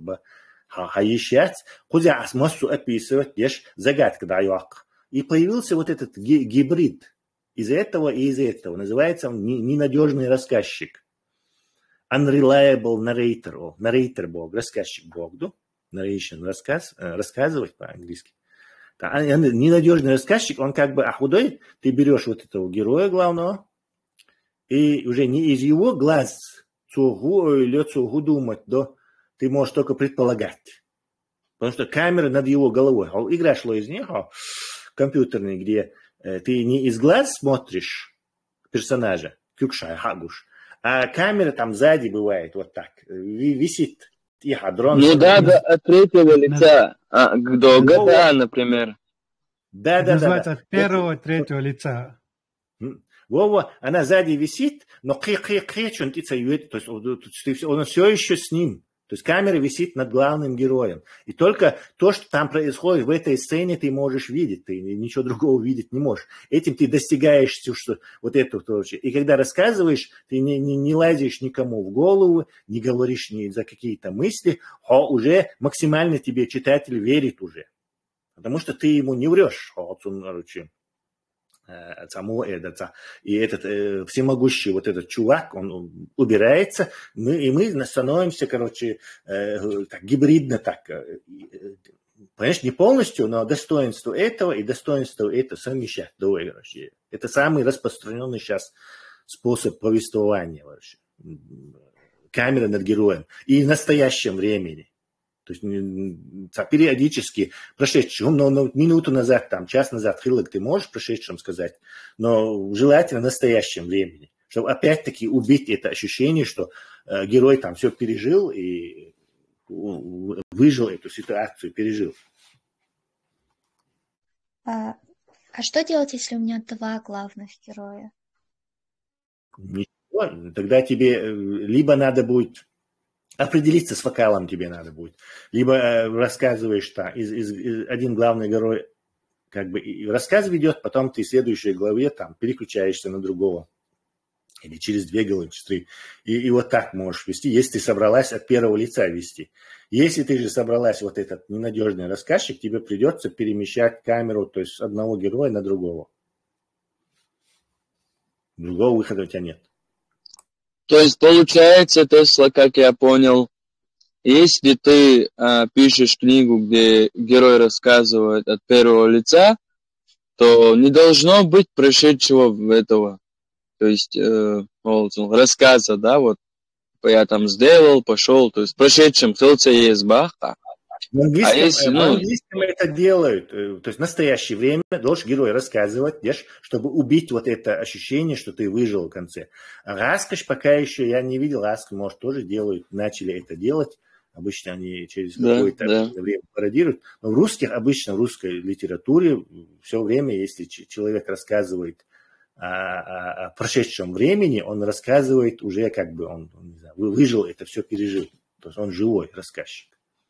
куда массу описывать, ешь загадка даюк. И появился вот этот гибрид из этого и из этого. Называется он ненадежный рассказчик. Unreliable narrator. Narrator Бог, рассказчик Бог. Narration, рассказывать по-английски. Ненадежный рассказчик, он как бы худой. Ты берешь вот этого героя главного, и уже не из его глаз цугу думать, ты можешь только предполагать. Потому что камера над его головой. Игра шла из них, компьютерный, где ты не из глаз смотришь персонажа, кюкшай, хагуш, а камера там сзади бывает вот так, висит. Ну да, от третьего лица, до GTA, например. Да. Называется от первого, третьего лица. Вова, она сзади висит, но то есть он все еще с ним. То есть камера висит над главным героем. И только то, что там происходит в этой сцене, ты можешь видеть. Ты ничего другого видеть не можешь. Этим ты достигаешь что вот этого. И когда рассказываешь, ты не лазишь никому в голову, не говоришь ни за какие-то мысли, а уже максимально тебе читатель верит уже. Потому что ты ему не врешь. И этот всемогущий вот этот чувак, он убирается, и мы становимся, так, гибридно так, понимаешь, не полностью, но достоинство этого и достоинство этого совмещать. Это самый распространенный сейчас способ повествования вообще. Камера над героем. И в настоящем времени. То есть периодически прошедшим, но минуту назад, там, час назад, хилок ты можешь прошедшим сказать, но желательно в настоящем времени, чтобы опять-таки убить это ощущение, что герой там все пережил и выжил эту ситуацию, пережил. А что делать, если у меня два главных героя? Ничего, тогда тебе либо надо будет определиться с вокалом, тебе надо будет. Либо рассказываешь, один главный герой как бы рассказ ведет, потом ты в следующей главе там переключаешься на другого. Или через 2 главы, через 3. И вот так можешь вести, если ты собралась от первого лица вести. Если ты же собралась вот этот ненадежный рассказчик, тебе придется перемещать камеру, то есть с одного героя на другого. Другого выхода у тебя нет. То есть получается, Тесла, как я понял, если ты пишешь книгу, где герой рассказывает от первого лица, то не должно быть прошедшего в этого, то есть рассказа, да, вот я там сделал, пошел, то есть прошедшим хилца есть баха. В английском это делают, то есть в настоящее время должен герой рассказывать, чтобы убить вот это ощущение, что ты выжил в конце. Раскаш пока еще я не видел, Раскаш, может, тоже делают, начали это делать, обычно они через какое-то время пародируют, но обычно в русской литературе все время, если человек рассказывает о прошедшем времени, он рассказывает уже как бы, он не знаю, выжил, это все пережил, то есть он живой рассказчик.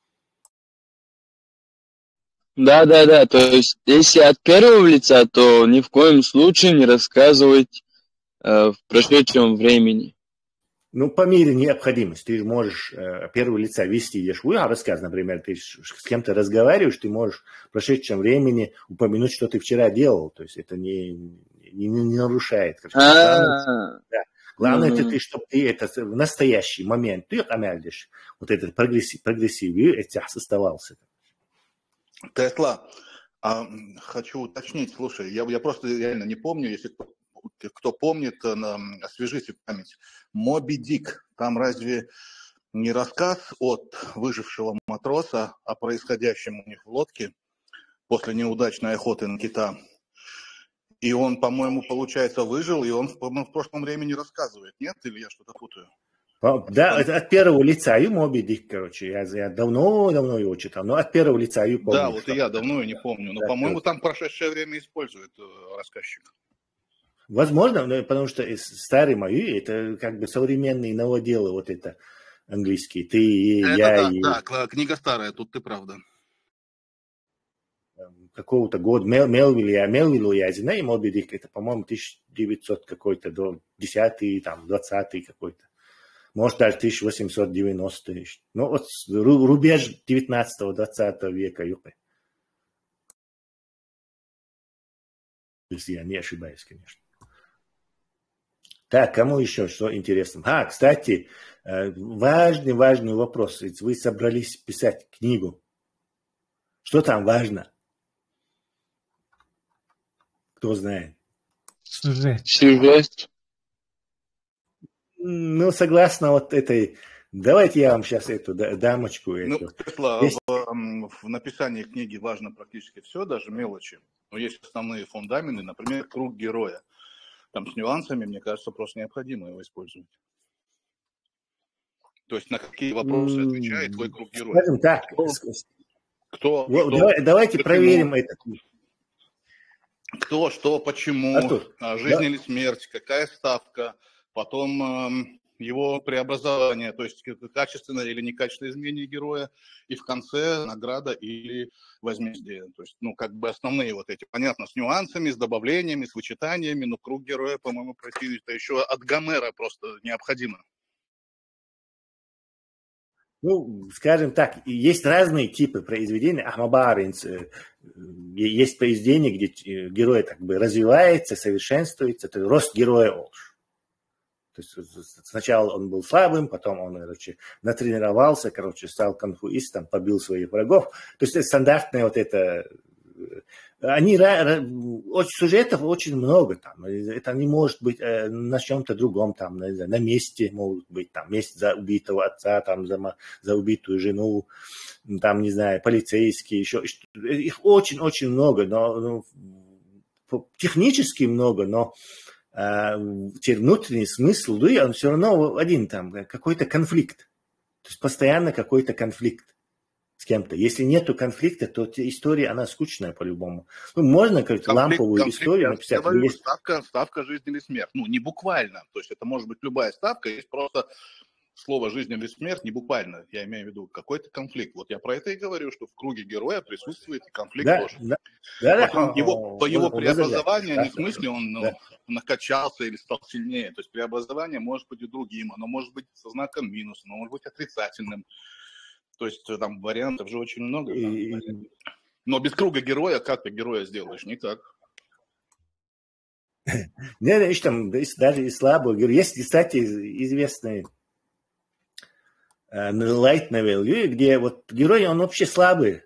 Да, то есть если от первого лица, то ни в коем случае не рассказывать в прошедшем времени. Ну, по мере необходимости. Ты можешь первого лица вести, рассказ, например, ты с кем-то разговариваешь, ты можешь в прошедшем времени упомянуть, что ты вчера делал, то есть это не нарушает. Главное, ты, чтобы ты это в настоящий момент, ты амяльдишь, вот этот прогрессив, оставался. Тесла, хочу уточнить, слушай, я просто реально не помню, если кто помнит, освежите память. Моби Дик, там разве не рассказ от выжившего матроса о происходящем у них в лодке после неудачной охоты на кита? И он, по-моему, получается, выжил, и он в прошлом времени рассказывает, нет? Или я что-то путаю? Да, это от первого лица, и Моби Дик, короче, я давно его читал, но от первого лица я помню. Да, вот и я давно и не помню, но, по-моему, там прошедшее время использует рассказчик. Возможно, потому что старый мои, это как бы современные новоделы, вот это английские, ты и я. Да, книга старая, тут ты правда. Какого-то года, Мелвилл я знаю, Моби Дик, это, по-моему, 1900 какой-то, до 10-й, там, 20-й какой-то. Может, даже 1890. Ну, вот рубеж 19-20 века. Если я не ошибаюсь, конечно. Так, кому еще что интересно? Кстати, важный вопрос. Ведь вы собрались писать книгу. Что там важно? Кто знает? Сюжет. Ну, согласно вот этой... Давайте я вам сейчас эту дамочку... В написании книги важно практически все, даже мелочи. Но есть основные фундаменты, например, круг героя. Там с нюансами, мне кажется, просто необходимо его использовать. То есть на какие вопросы отвечает твой круг героя? Скажем так. Кто, давайте проверим это. Кто, что, почему, жизнь или смерть, какая ставка, потом его преобразование, то есть качественное или некачественное изменение героя, и в конце награда или возмездие. То есть, как бы основные вот эти, понятно, с нюансами, с добавлениями, с вычитаниями, но круг героя, по-моему, пройти это еще от Гомера просто необходимо. Ну, скажем так, есть разные типы произведений. Ахмабаринц, есть произведения, где герой как бы развивается, совершенствуется, это рост героя. То есть сначала он был слабым, потом он, натренировался, стал конфуистом, побил своих врагов. То есть это стандартное вот это... Сюжетов очень много там. Это не может быть на чем-то другом, там, на месте могут быть, там, месть за убитого отца, там, за убитую жену, там, не знаю, полицейские, еще. Их очень-очень много, но технически много, но внутренний смысл, он все равно один там, какой-то конфликт. То есть постоянно какой-то конфликт с кем-то. Если нету конфликта, то история, она скучная по-любому. Можно какую-то ламповую историю написать. Говорю, ставка жизнь или смерть. Не буквально. То есть это может быть любая ставка, есть просто слово жизнь или смерть не буквально. Я имею в виду какой-то конфликт. Вот я про это и говорю, что в круге героя присутствует и конфликт тоже. По его преобразованию, не в смысле он накачался или стал сильнее. То есть преобразование может быть и другим. Оно может быть со знаком минус, оно может быть отрицательным. То есть там вариантов же очень много. Но без круга героя как ты героя сделаешь? Никак. Нет, там даже и слабый герой. Есть, кстати, известный light novel, где вот герой, он вообще слабый.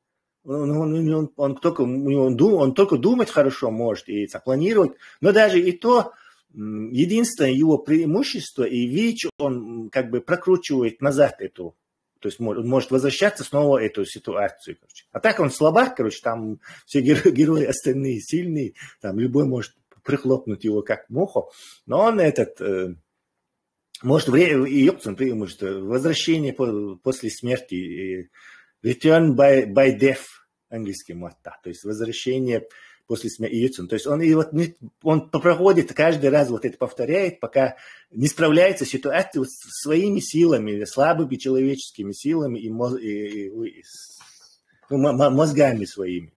Он только думать хорошо может и планировать. Но даже и то, единственное его преимущество и ВИЧ, он как бы прокручивает назад эту. То есть он может возвращаться снова в эту ситуацию. А так он слабак, там все герои остальные сильные, там любой может прихлопнуть его как муху. Но он может преимущество, возвращение после смерти, return by death, английский мотта, то есть возвращение после смерти. То есть он проходит каждый раз, вот это повторяет, пока не справляется с ситуацией своими силами, слабыми человеческими силами и мозгами своими.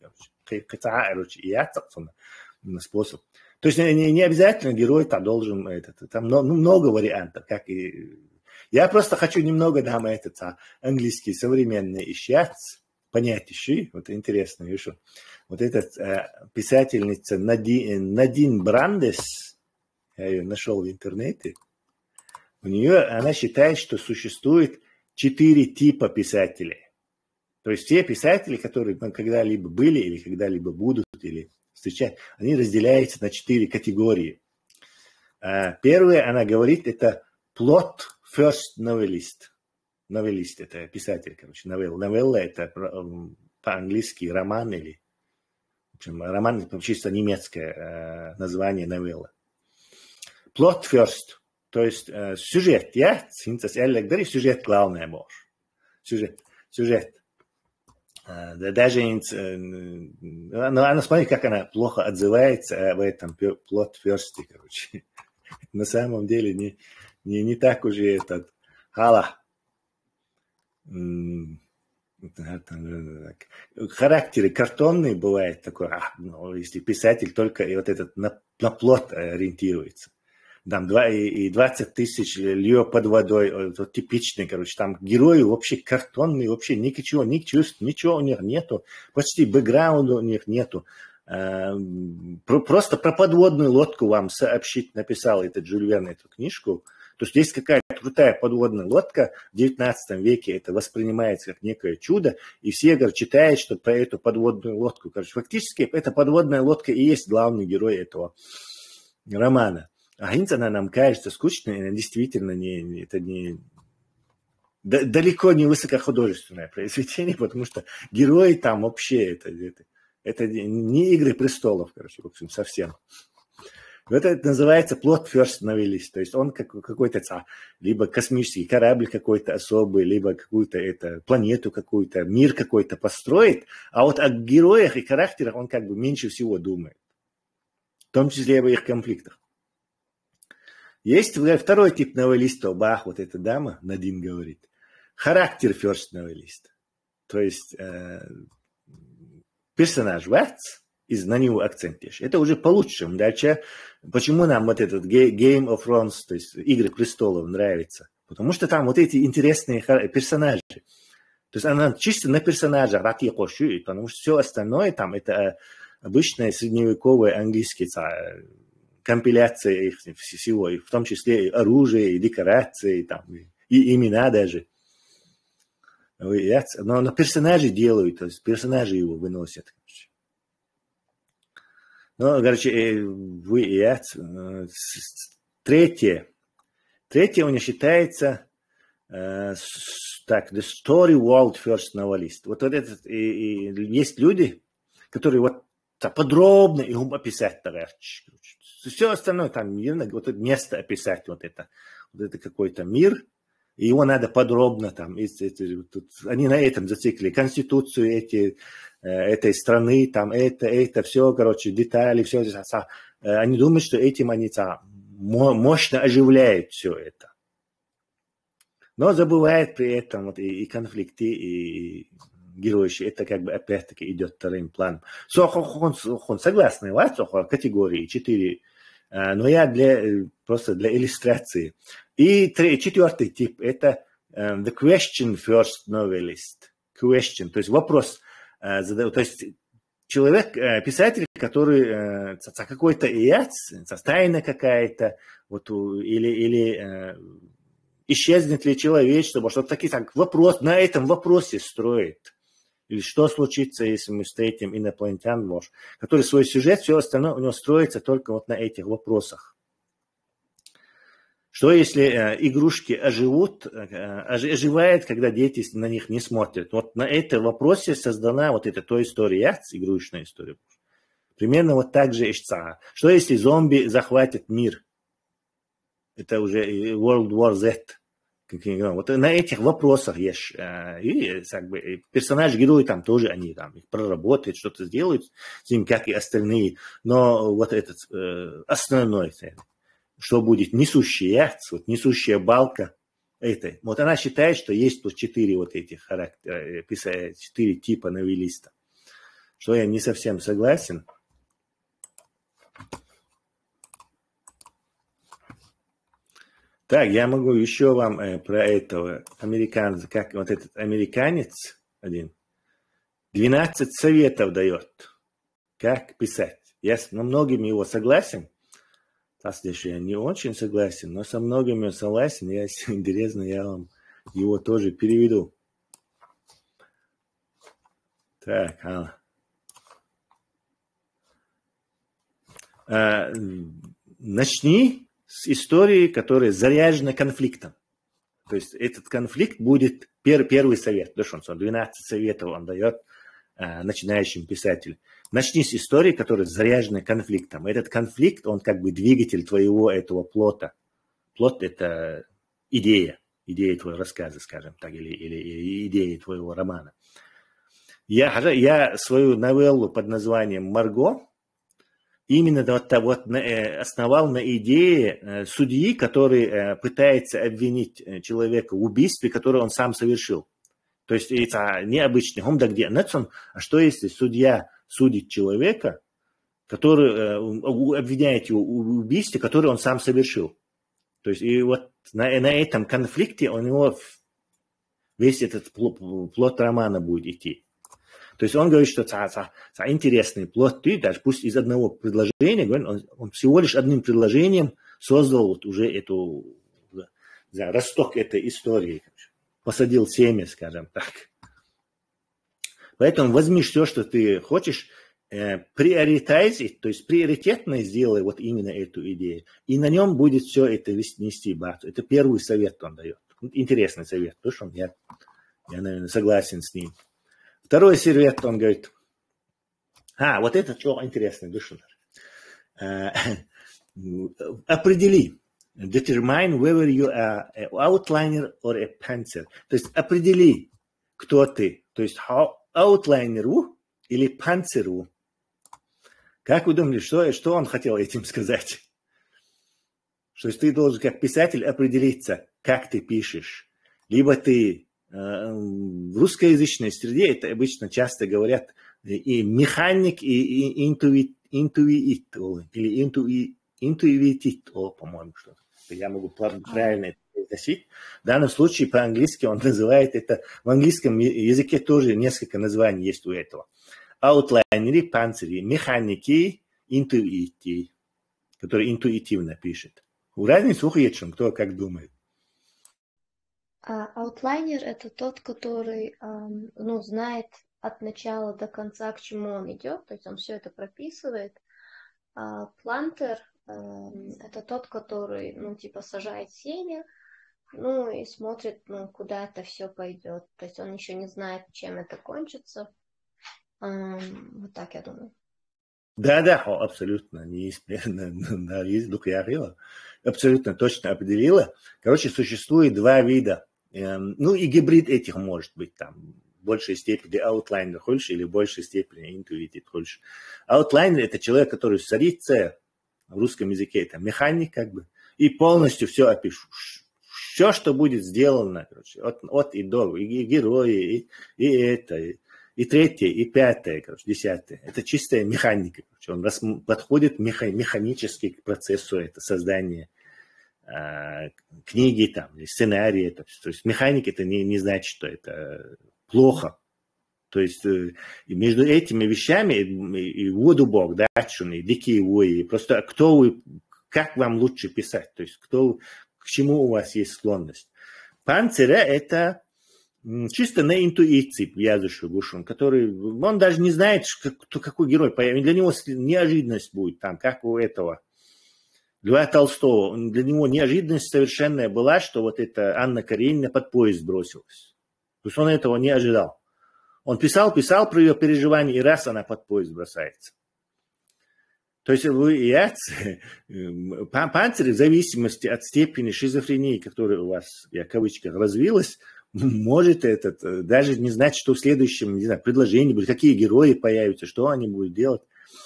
Способ. То есть не обязательно герой должен... Там много вариантов. Я просто хочу немного английский современный ищать, понять еще. Вот интересно еще. Вот эта писательница Надин Брандес, я ее нашел в интернете, она считает, что существует 4 типа писателей. То есть те писатели, которые когда-либо были или когда-либо будут, или встречать, они разделяются на 4 категории. Первое, она говорит, это plot first novelist. Новеллист – это писатель, короче, новелла. Новелла – это по-английски роман или... В общем, роман – чисто немецкое название новелла. Plot first, то есть сюжет, сюжет главное можешь. Сюжет. Даже она смотри, как она плохо отзывается в этом plot first, короче. На самом деле не так уже этот хала. Характеры картонные бывает такой, если писатель только и вот этот на плот ориентируется. Там 20 тысяч льё под водой, вот типичный, короче, там герои вообще картонные, вообще ничего, ни чувств, ничего у них нету, почти бэкграунда у них нету. Просто про подводную лодку вам сообщить написал этот Жюль Верн эту книжку. То есть есть какая-то крутая подводная лодка, в 19 веке это воспринимается как некое чудо, и все, говорят, читают, что про эту подводную лодку. Короче, фактически эта подводная лодка и есть главный герой этого романа. А Гинц, она нам кажется скучной, она действительно далеко не высокохудожественное произведение, потому что герои там вообще это не «Игры престолов», короче, в общем, совсем. Это называется plot first novelist, то есть он какой-то либо космический корабль какой-то особый, либо какую-то планету какую-то, мир какой-то построит, а вот о героях и характерах он как бы меньше всего думает, в том числе об их конфликтах. Есть второй тип новеллистов, вот эта дама, Надин говорит, характер first novelist, то есть персонаж вац, и на него акцентишь. Это уже получше. Дальше, почему нам вот этот Game of Thrones, то есть Игры престолов нравится? Потому что там вот эти интересные персонажи. То есть она чисто на персонажа, потому что все остальное там это обычная средневековая английская компиляция их всего, и в том числе и оружие, и декорации, там, и имена даже. Но персонажи делают, то есть персонажи его выносят. Ну, короче, третье у меня считается the story world first novelist. Вот этот, и есть люди, которые вот подробно им описать, все остальное там, вот это место описать, вот это какой-то мир, и его надо подробно там, они на этом зациклили, конституцию этой страны, там это все, короче, детали, все, они думают, что этим они мощно оживляют все это. Но забывают при этом вот и конфликты, и герои, это как бы опять-таки идет вторым планом. Он согласен, в категории 4, но я просто для иллюстрации. И четвертый тип – это the question first novelist. Question, то есть вопрос. То есть человек, писатель, который какой-то тайна какая-то, вот, или исчезнет ли человечество, что-то такие вопрос, на этом вопросе строит. Или что случится, если мы встретим инопланетян, который свой сюжет, все остальное у него строится только вот на этих вопросах. Что если игрушки оживают, когда дети на них не смотрят? Вот на этом вопросе создана вот эта Toy Story, игрушечная история. Примерно вот так же ищца. Что если зомби захватят мир? Это уже World War Z. Вот на этих вопросах есть. И как бы, персонажи, герои там тоже, они там их проработают, что-то сделают с ним, как и остальные. Но вот этот основной цель. Что будет несущая балка этой. Вот она считает, что есть тут 4 вот этих характера, 4 типа новеллиста. Что я не совсем согласен. Так, я могу еще вам про этого американца, как вот этот американец один, 12 советов дает, как писать. Я с многими его согласен. Здесь я не очень согласен, но со многими согласен. Если интересно, я вам его тоже переведу. Так, начни с истории, которая заряжена конфликтом. То есть этот конфликт будет первый совет. 12 советов он дает начинающим писателям. Начни с истории, которая заряжена конфликтом. Этот конфликт, он как бы двигатель твоего этого плота. Плот – это идея твоего рассказа, скажем так, или идея твоего романа. Я свою новеллу под названием «Марго» именно основал на идее судьи, который пытается обвинить человека в убийстве, которое он сам совершил. То есть это необычный. А что если судья судит человека, который обвиняет его в убийстве, которое он сам совершил? То есть и вот на этом конфликте у него весь этот плот романа будет идти. То есть он говорит, что интересный плод ты, даже пусть из одного предложения, он всего лишь одним предложением создал вот уже эту, росток этой истории, посадил семя, скажем так. Поэтому возьми все, что ты хочешь, приоритизить, то есть приоритетно сделай вот именно эту идею, и на нем будет все это нести базу. Это первый совет он дает. Интересный совет, потому что я, наверное, согласен с ним. Второй совет, он говорит, вот это что интересно, определи, determine whether you are an outliner or a pantser. То есть определи, кто ты, то есть outliner или панцеру. Как вы думаете, что он хотел этим сказать? Что ты должен как писатель определиться, как ты пишешь. Либо ты в русскоязычной среде, это обычно часто говорят и механик, и интуит, или интуитит, по-моему, что-то. Я могу правильно это произносить. В данном случае по-английски он называет это, в английском языке тоже несколько названий есть у этого. Аутлайнеры, панцири, механики, интуити, который интуитивно пишет. Разницу ухуечем, кто как думает. Аутлайнер – это тот, который знает от начала до конца, к чему он идет, то есть он все это прописывает. Плантер – это тот, который, сажает семя, и смотрит, куда это все пойдет. То есть он еще не знает, чем это кончится. Вот так я думаю. Да, абсолютно неизменно. Абсолютно точно определила. Короче, существует два вида. И гибрид этих может быть там в большей степени аутлайнер больше или в большей степени интуитив больше. Аутлайнер – это человек, который садится, в русском языке это механик как бы, и полностью все опишу. Все, что будет сделано, короче, от и до, и герои, и это, и третье, и пятое, короче, 10. Это чистая механика. Короче. Он подходит механически к процессу это создания книги, там, сценария. То есть механика это не значит, что это плохо. То есть между этими вещами и воду Бог, да, и дикие вои, просто кто вы, как вам лучше писать, то есть к чему у вас есть склонность. Панциря это чисто на интуиции вязущий гушун, который, он даже не знает, какой герой появится. Для него неожиданность будет там, как у этого Льва Толстого. Для него неожиданность совершенная была, что вот эта Анна Каренина под поезд бросилась. То есть он этого не ожидал. Он писал про ее переживания, и раз она под поезд бросается. То есть панцирь в зависимости от степени шизофрении, которая у вас, я в кавычках, развилась, может даже не знать, что в следующем, не знаю, предложении будет, какие герои появятся, что они будут делать.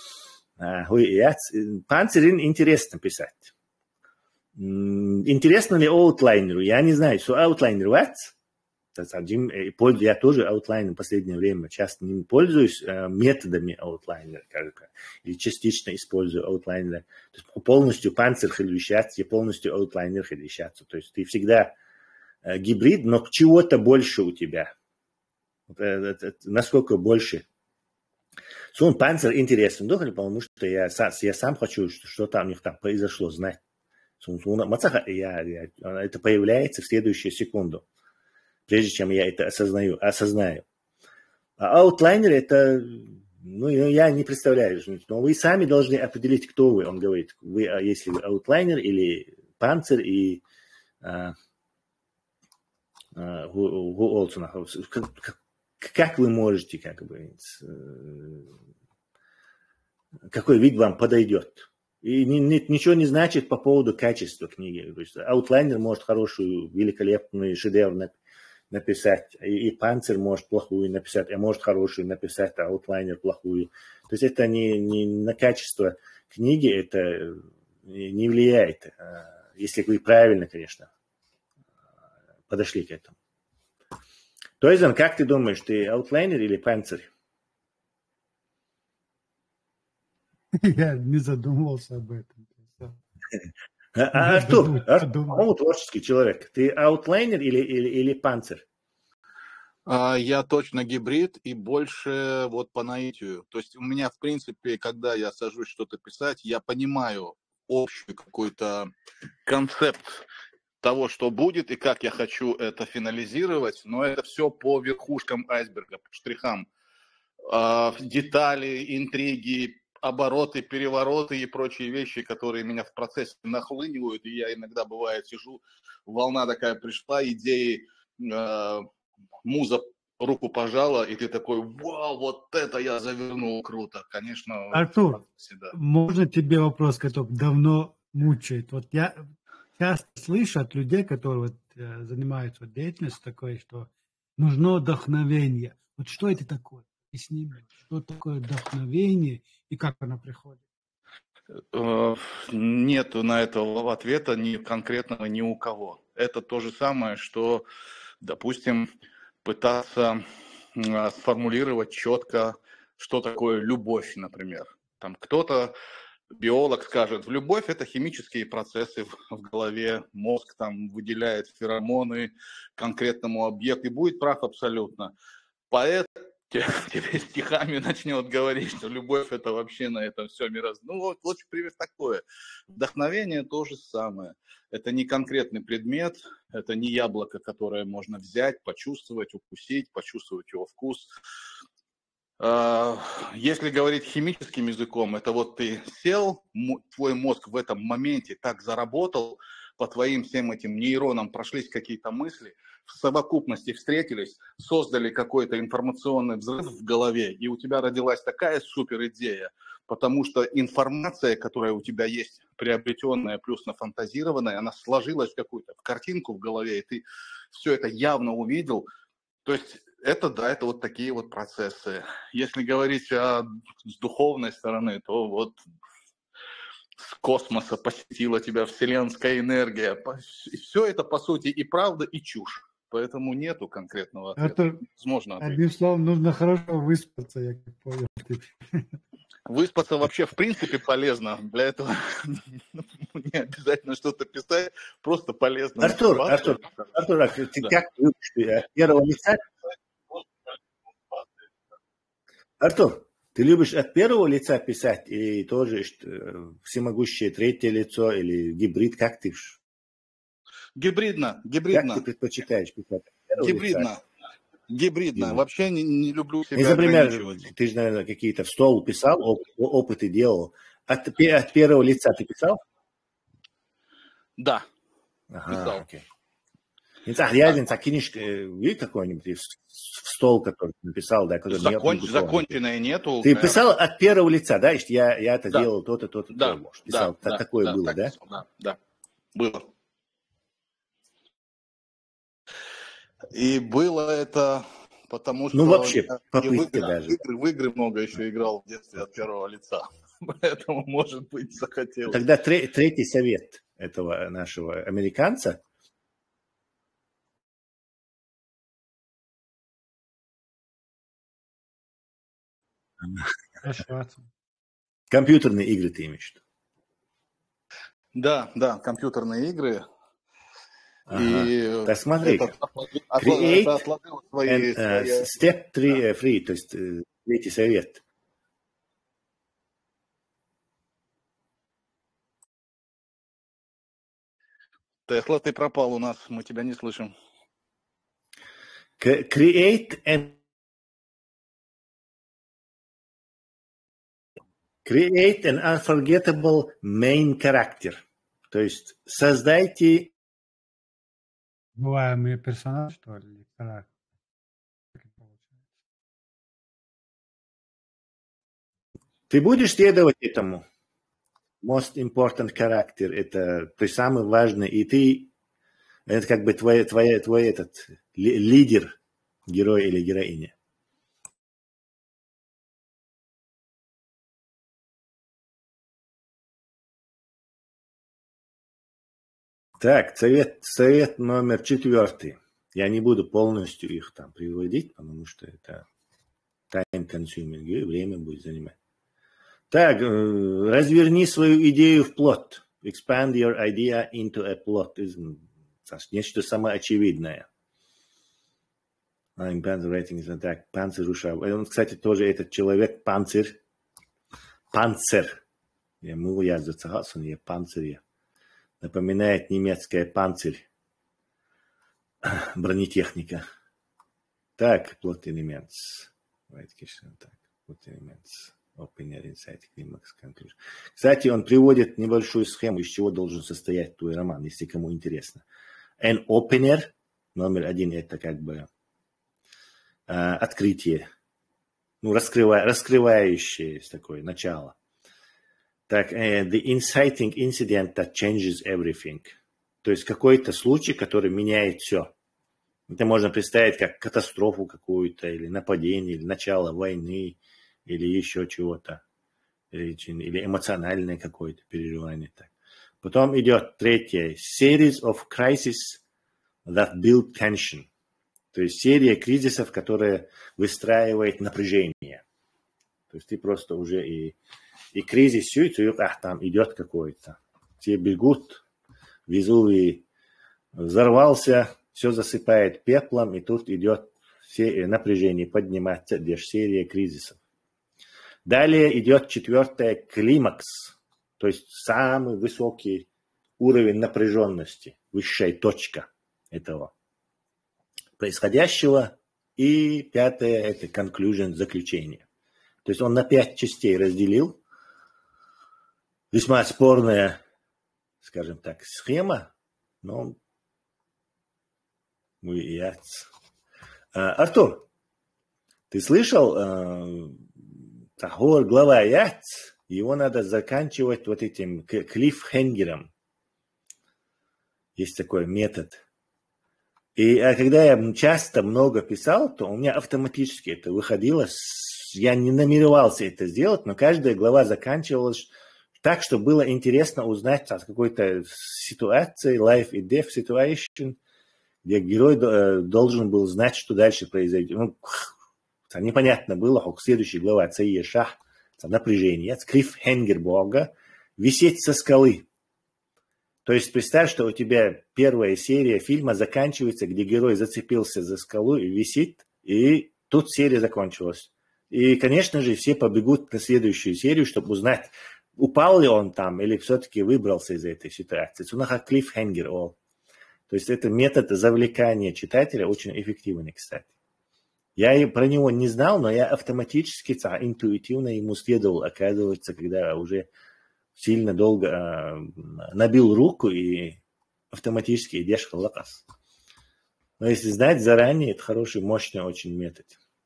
Панцирь интересно писать. Интересно ли аутлайнеру? Я не знаю, что аутлайнер я тоже аутлайнером в последнее время часто не пользуюсь методами аутлайнера, или частично использую аутлайнера. То есть полностью панцирь хилвищаться, полностью аутлайнер хилвищаться. То есть ты всегда гибрид, но чего-то больше у тебя. Насколько больше. Сон панцирь интересен, потому что я сам хочу, что там у них там произошло, знать. Это появляется в следующую секунду, прежде чем я это осознаю. А аутлайнер это, ну, я не представляю, но вы сами должны определить, кто вы, он говорит. Вы, если вы аутлайнер или панцирь и как вы можете, как бы, какой вид вам подойдет. И ничего не значит по поводу качества книги. То есть аутлайнер может хорошую, великолепную шедевр написать, и панцирь может плохую написать, а может хорошую написать, а аутлайнер плохую. То есть это не на качество книги, это не влияет, если вы правильно, конечно, подошли к этому. Тойзан, как ты думаешь, ты аутлайнер или панцирь? Я не задумывался об этом. Артур, по-моему, творческий человек. Ты аутлайнер или панцирь? Я точно гибрид и больше вот по наитию. То есть у меня, в принципе, когда я сажусь что-то писать, я понимаю общий какой-то концепт того, что будет и как я хочу это финализировать, но это все по верхушкам айсберга, по штрихам. Детали, интриги, обороты, перевороты и прочие вещи, которые меня в процессе нахлынивают, и я иногда, бывает, сижу, волна такая пришла, идеи, муза руку пожала, и ты такой, вау, вот это я завернул, круто, конечно. Артур, можно тебе вопрос, который давно мучает? Вот я часто слышу от людей, которые занимаются деятельностью такой, что нужно вдохновение. Вот что это такое? Объясни мне, что такое вдохновение и как оно приходит? Нету на это ответа ни конкретного ни у кого. Это то же самое, что, допустим, пытаться сформулировать четко, что такое любовь, например. Там кто-то, биолог, скажет, любовь – это химические процессы в голове, мозг там выделяет феромоны конкретному объекту, и будет прав абсолютно. Поэт тебе стихами начнет говорить, что любовь – это вообще на этом все мироздание. Ну вот пример такое. Вдохновение то же самое. Это не конкретный предмет, это не яблоко, которое можно взять, почувствовать, укусить, почувствовать его вкус. Если говорить химическим языком, это вот ты сел, твой мозг в этом моменте так заработал, по твоим всем этим нейронам прошлись какие-то мысли, в совокупности встретились, создали какой-то информационный взрыв в голове, и у тебя родилась такая супер идея, потому что информация, которая у тебя есть, приобретенная плюс нафантазированная, она сложилась в какую-то картинку в голове, и ты все это явно увидел. То есть это, да, это вот такие вот процессы. Если говорить с духовной стороны, то вот с космоса посетила тебя вселенская энергия. Все это, по сути, и правда, и чушь. Поэтому нету конкретного ответа. Это, возможно ответить. Одним словом, нужно хорошо выспаться, я как понял. Выспаться вообще в принципе полезно. Для этого не обязательно что-то писать, просто полезно. Артур, ты как любишь первого лица? Артур, ты любишь от первого лица писать и тоже всемогущее третье лицо или гибрид? Как ты? Гибридно. Как ты предпочитаешь писать? Гибридно. Вообще не люблю себя ограничивать. Например, ты же, наверное, какие-то в стол писал, опыты делал. От первого лица ты писал? Да, писал. Окей. Я один книжку, какой-нибудь в стол, который ты написал, да, который законченное нету. Ты писал от первого лица, да? Я это делал, то-то, то-то, да, писал. Такое было, да? Да, было. И было это потому, что вообще, в игры много еще играл в детстве от первого лица. Поэтому, может быть, захотелось. Тогда третий совет этого нашего американца. Компьютерные игры ты имеешь в виду? Да, компьютерные игры. Ага. И так смотри, create and step 3, то есть третий совет. Тесла, ты пропал у нас, мы тебя не слышим. Create and Create an unforgettable main character. То есть создайте... Бываемый персонаж, что ли? Ты будешь следовать этому? Most important character. Это то есть самый важный. И ты... Это как бы твой этот лидер, герой или героиня. Так, совет номер 4. Я не буду полностью их там приводить, потому что это time-consuming, и время будет занимать. Так, разверни свою идею в плот. Expand your idea into a plot. Нечто самоочевидное. Так, панцирь руша. Он, кстати, тоже этот человек, панцирь. Панцер. Я могу яздиться, я панцирь. Напоминает немецкая панцирь. Бронетехника. Так, plot elements. Так, plot elements. Opener, insight, climax, conclusion. Кстати, он приводит небольшую схему, из чего должен состоять твой роман, если кому интересно. An opener, номер 1, это как бы открытие. Ну, раскрывающее такое начало. Так, the inciting incident that changes everything. То есть какой-то случай, который меняет все. Это можно представить как катастрофу какую-то, или нападение, или начало войны, или еще чего-то. Или эмоциональное какое-то переживание. Так. Потом идет 3. Series of crises that build tension. То есть серия кризисов, которая выстраивает напряжение. То есть ты просто уже и кризис чуешь, там идет какой-то. Все бегут, Везувий взорвался, все засыпает пеплом, и тут идет все напряжение подниматься, идет серия кризисов. Далее идет 4. климакс, то есть самый высокий уровень напряженности, высшая точка этого происходящего. И 5. это conclusion, заключение. То есть он на 5 частей разделил. Весьма спорная, скажем так, схема, но мы и Артур, ты слышал, глава Яц, его надо заканчивать вот этим клиффхенгером. Есть такой метод. И когда я часто много писал, то у меня автоматически это выходило. Я не намеревался это сделать, но каждая глава заканчивалась так, что было интересно узнать о какой-то ситуации, life и death situation, где герой должен был знать, что дальше произойдет. Ну, непонятно было, как следующая глава, Цейешах, напряжение, клиффхенгер Бога, висеть со скалы. То есть представь, что у тебя первая серия фильма заканчивается, где герой зацепился за скалу и висит, и тут серия закончилась. И, конечно же, все побегут на следующую серию, чтобы узнать, упал ли он там или все-таки выбрался из этой ситуации. Это клиффхенгер. То есть это метод завлекания читателя очень эффективный, кстати. Я про него не знал, но я автоматически, интуитивно ему следовал, оказывается, когда уже сильно долго набил руку и автоматически идешь в лакас. Но если знать заранее, это хороший, мощный очень метод.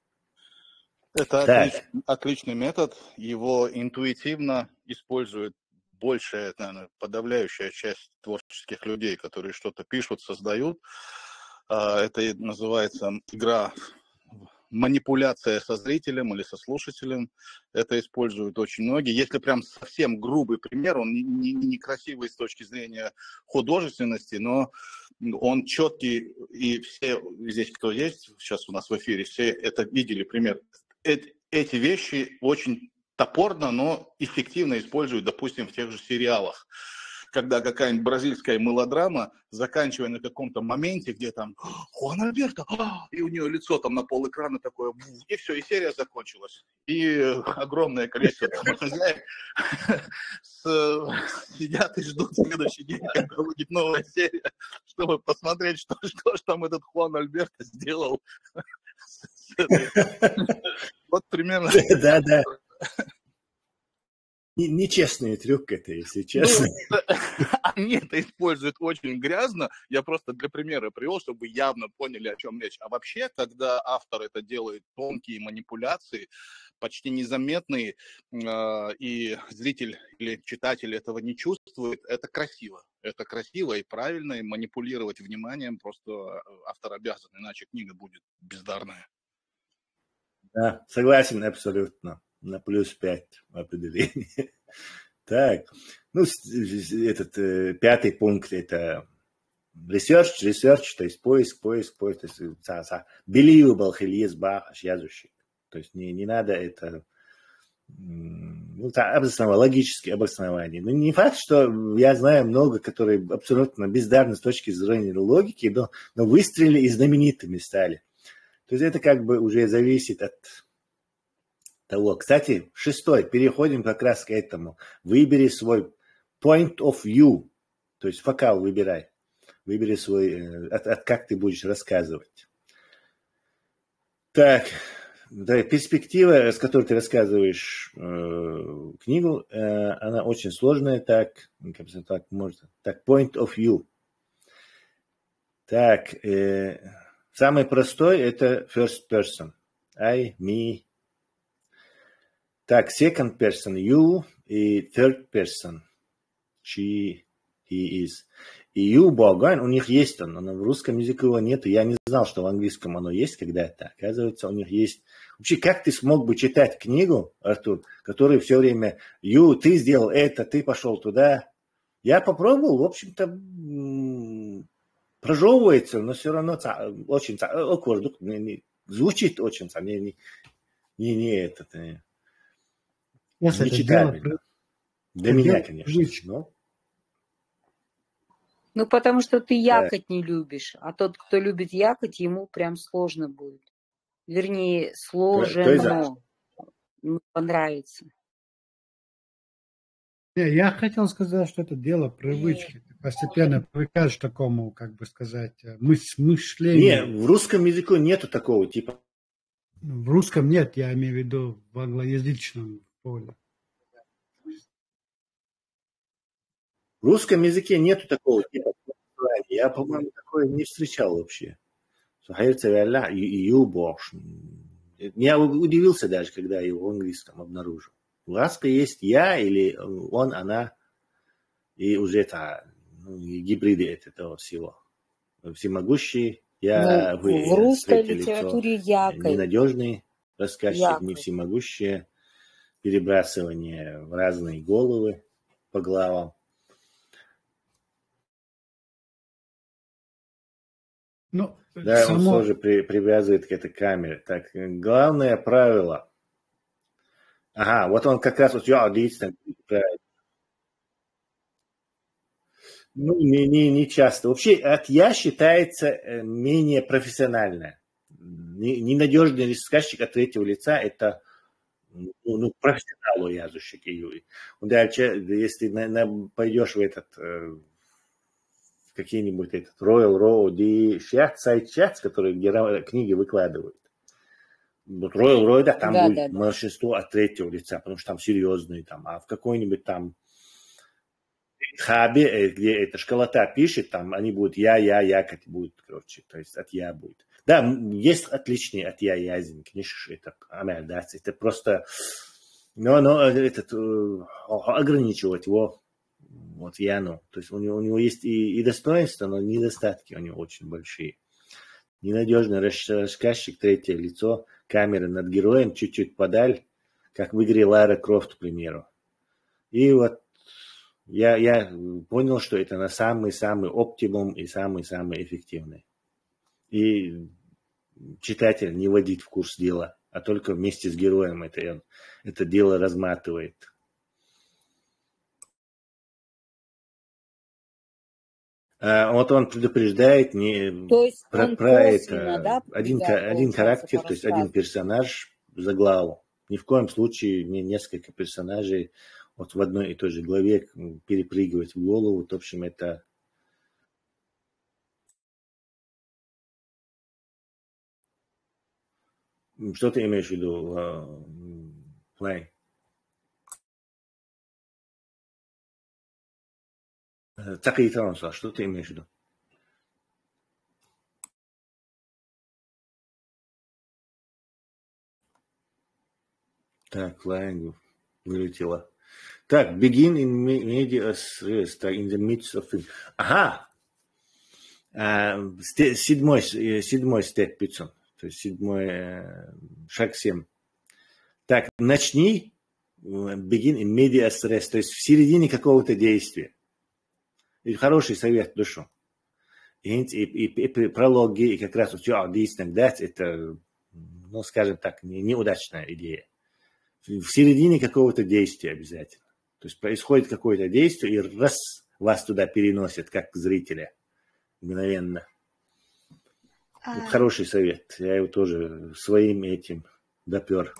Это отличный метод. Его интуитивно использует большая, наверное, подавляющая часть творческих людей, которые что-то пишут, создают. Это называется игра, манипуляция со зрителем или со слушателем. Это используют очень многие. Если прям совсем грубый пример, он некрасивый с точки зрения художественности, но он четкий, и все здесь, кто есть сейчас у нас в эфире, все это видели пример. Эти вещи очень топорно, но эффективно используют, допустим, в тех же сериалах. Когда какая-нибудь бразильская мелодрама, заканчивая на каком-то моменте, где там Хуан Альберто, и у нее лицо там на полэкрана такое, и все, и серия закончилась. И огромное количество хозяев сидят и ждут следующий день, когда выйдет новая серия, чтобы посмотреть, что же там этот Хуан Альберто сделал. Вот примерно. Да. Нечестный трюк это, если честно. Они это используют очень грязно. Я просто для примера привел, чтобы вы явно поняли, о чем речь. А вообще, когда автор это делает тонкие манипуляции, почти незаметные, и зритель или читатель этого не чувствует, это красиво. Это красиво и правильно, и манипулировать вниманием просто автор обязан, иначе книга будет бездарная. Да, согласен абсолютно. На +5 определение. Так, ну, этот пятый пункт – это research, то есть поиск, то есть believable хильезба yazущик. То есть не надо это, ну, логические обоснования. Но не факт, что я знаю много, которые абсолютно бездарны с точки зрения логики, но выстрелили и знаменитыми стали. То есть это как бы уже зависит от того. Кстати, 6, переходим как раз к этому. Выбери свой point of view, то есть фокал выбирай. Выбери свой, как ты будешь рассказывать. Так, да, перспектива, с которой ты рассказываешь книгу, она очень сложная, так, может, так, point of view. Так, самый простой это first person. I, me. Так, second person, you, и third person, she, he is. И you, Боган, у них есть он, но в русском языке его нет. Я не знал, что в английском оно есть когда-то. Оказывается, у них есть. Вообще, как ты смог бы читать книгу, Артур, который все время you, ты сделал это, ты пошел туда. Я попробовал, в общем-то, прожевывается, но все равно очень звучит очень не этот. Нечитабельно. Для меня, конечно. Ну, потому что ты якать не любишь, а тот, кто любит якать, ему прям сложно будет. Вернее, сложно понравится. Я хотел сказать, что это дело привычки. Ты постепенно привыкаешь к такому, как бы сказать, мышлению. Нет, в русском языке нету такого типа. В русском нет, я имею в виду в англоязычном поле. В русском языке нету такого типа. Я, по-моему, такое не встречал вообще. Я удивился даже, когда я его в английском обнаружил. У Ласка есть я или он, она, и уже это гибриды этого всего. Всемогущий, я, вы, в русской литературе якорь. Ненадежный рассказчик, Якорь. не всемогущее, перебрасывание в разные головы по главам. Ну, да, он тоже привязывает к этой камере. Так, главное правило. Ага, вот он как раз вот ну, не часто. Вообще от я считается менее профессионально. Ненадежный рассказчик от третьего лица это профессионал язычник. Дальше, если пойдешь в этот какие-нибудь этот Royal Road и сайт-чат, которые где книги выкладывают. Вот Royal Road, да, там будет большинство от третьего лица, потому что там серьезные, там, а в какой-нибудь там хабе, где эта школота пишет, там они будут якать будут, короче, то есть от я будет. Да, есть отличные от я язык, книжки, это амельдация, это просто, но этот ограничивать его. Вот Яну. То есть у него есть и достоинства, но недостатки у него очень большие. Ненадежный рассказчик, третье лицо, камера над героем, чуть-чуть подаль, как в игре Лара Крофт, к примеру. И вот я понял, что это на самый-самый оптимум и самый-самый эффективный. И читатель не вводит в курс дела, а только вместе с героем это дело разматывает. Вот он предупреждает то есть про косвенно, это. Да, один характер, то есть один персонаж за главу. Ни в коем случае не несколько персонажей вот в одной и той же главе перепрыгивать в голову. В общем, это... Что ты имеешь в виду, Плей? Цакаитранса, что ты имеешь в виду? Так, Лайнгу вылетела. Так, begin in medias res, in the midst of film. Ага. Седьмой степ 500. То есть шаг 7. Так, начни begin in medias res, то есть в середине какого-то действия. И хороший совет душу. И прологи, и как раз действительно дать, это, ну, скажем так, неудачная идея. В середине какого-то действия обязательно. То есть происходит какое-то действие, и раз вас туда переносят, как зрителя, мгновенно. Это хороший совет. Я его тоже своим этим допер.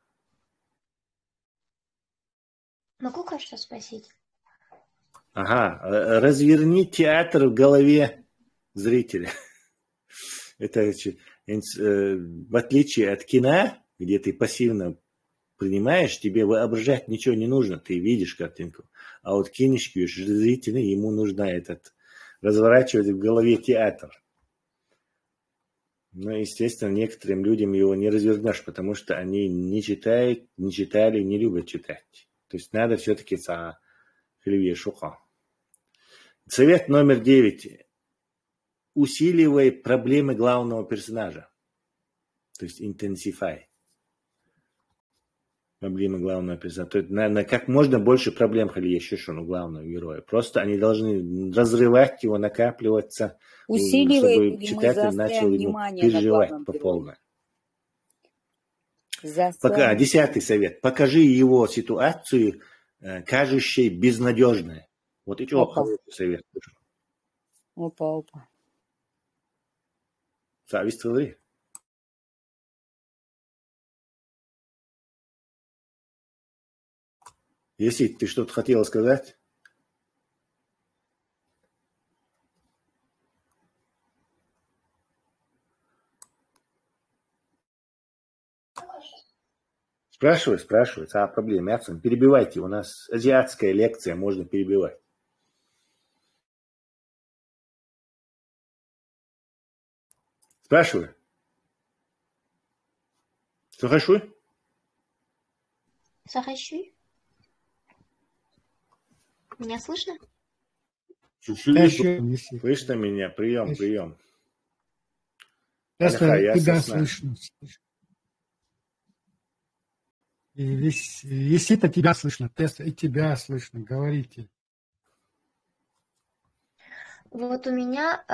Могу кое-что спросить? Ага. Разверни театр в голове зрителя. Это в отличие от кино, где ты пассивно принимаешь, тебе воображать ничего не нужно, ты видишь картинку. А вот кинешки зрителя, ему нужно разворачивать в голове театр. Но, естественно, некоторым людям его не развернешь, потому что они не читали, не любят читать. То есть надо все-таки Совет номер 9. Усиливай проблемы главного персонажа. То есть intensify. Проблемы главного персонажа. То есть, наверное, как можно больше проблем у главного героя. Просто они должны разрывать его, накапливаться, Усиливает, чтобы читатель начал ему переживать по полной. Пока 10-й совет. Покажи его ситуацию, кажущей безнадежной. Вот и чего хороший совет. Опа. Зависть говори. Если ты что-то хотела сказать? Спрашивай. Проблем. Перебивайте. У нас азиатская лекция, можно перебивать. Спрашивай. Сахашуй? Меня слышно? Слышно меня? Прием. Тебя слышно. Если-то тебя слышно, и тебя слышно, говорите. Вот у меня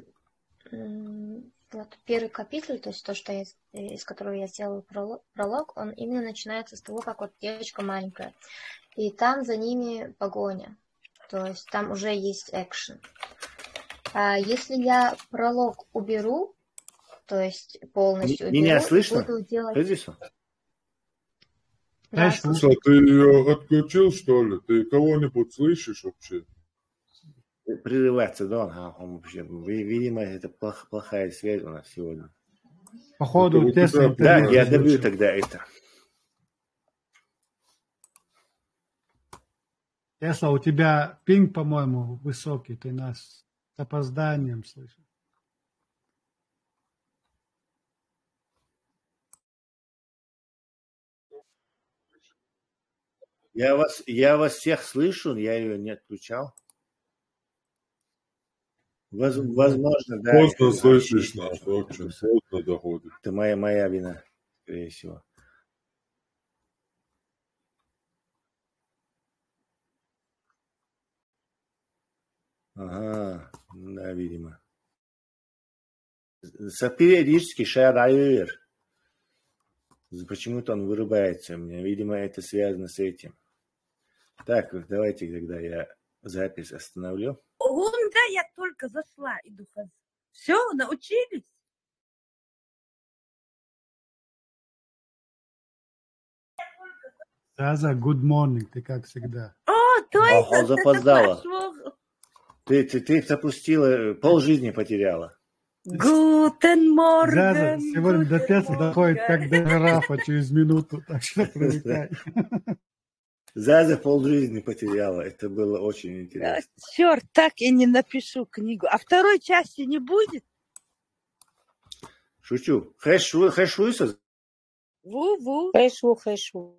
вот первый капитель, то есть то, что из которого я сделала пролог, он именно начинается с того, как вот девочка маленькая, и там за ними погоня, то есть там уже есть экшен. А если я пролог уберу, то есть полностью уберу, меня слышно? буду делать... Да, слушай, ты ее отключил, что ли? Ты кого-нибудь слышишь вообще? Прерываться, да, видимо, это плохая связь у нас сегодня. Походу, да, я добью тогда это. Тесла, у тебя пинг, по-моему, высокий, ты нас с опозданием слышишь. Я вас всех слышу, я ее не отключал. Возможно, да. Поздно слышишь нас, очень поздно доходит. Это моя вина, скорее всего. Ага, да, видимо. Периодически шарайер. Почему-то он вырубается у меня. Видимо, это связано с этим. Так, давайте тогда я запись остановлю. Да, я только зашла, иду. Все, научились? Саза, good morning, ты как всегда. Точно, запоздала. Ты запустила, полжизни потеряла. Guten Morgen. Заза, сегодня до пятого доходит как до графа через минуту, так что привыкай. За полжизни потеряла. Это было очень интересно. Черт, так и не напишу книгу. А второй части не будет? Шучу. Хэшвуйсыз? Ву-ву. Хэшву.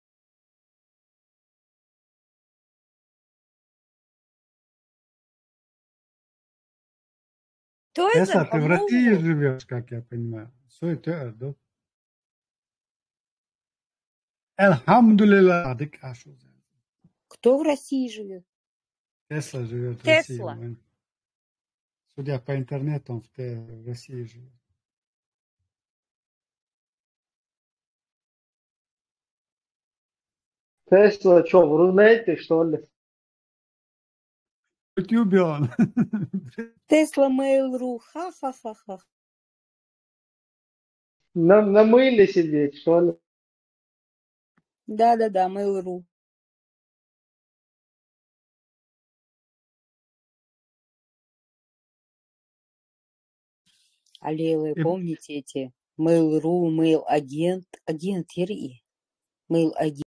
Тесла, ты в России живешь, как я понимаю. Söyle dur. Elhamdülillah. Кто в России живет? Тесла живет в Тесла. России. Судя по интернету, он в России живет. Тесла что, в Рунете, что ли? В Ютубе он. Тесла Mail.ru. Ха-ха-ха-ха. На мыле сидеть, что ли? Да-да-да, Mail.ru. Алле, вы помните эти Mail.ru, Mail-агент, агент, Майл-агент.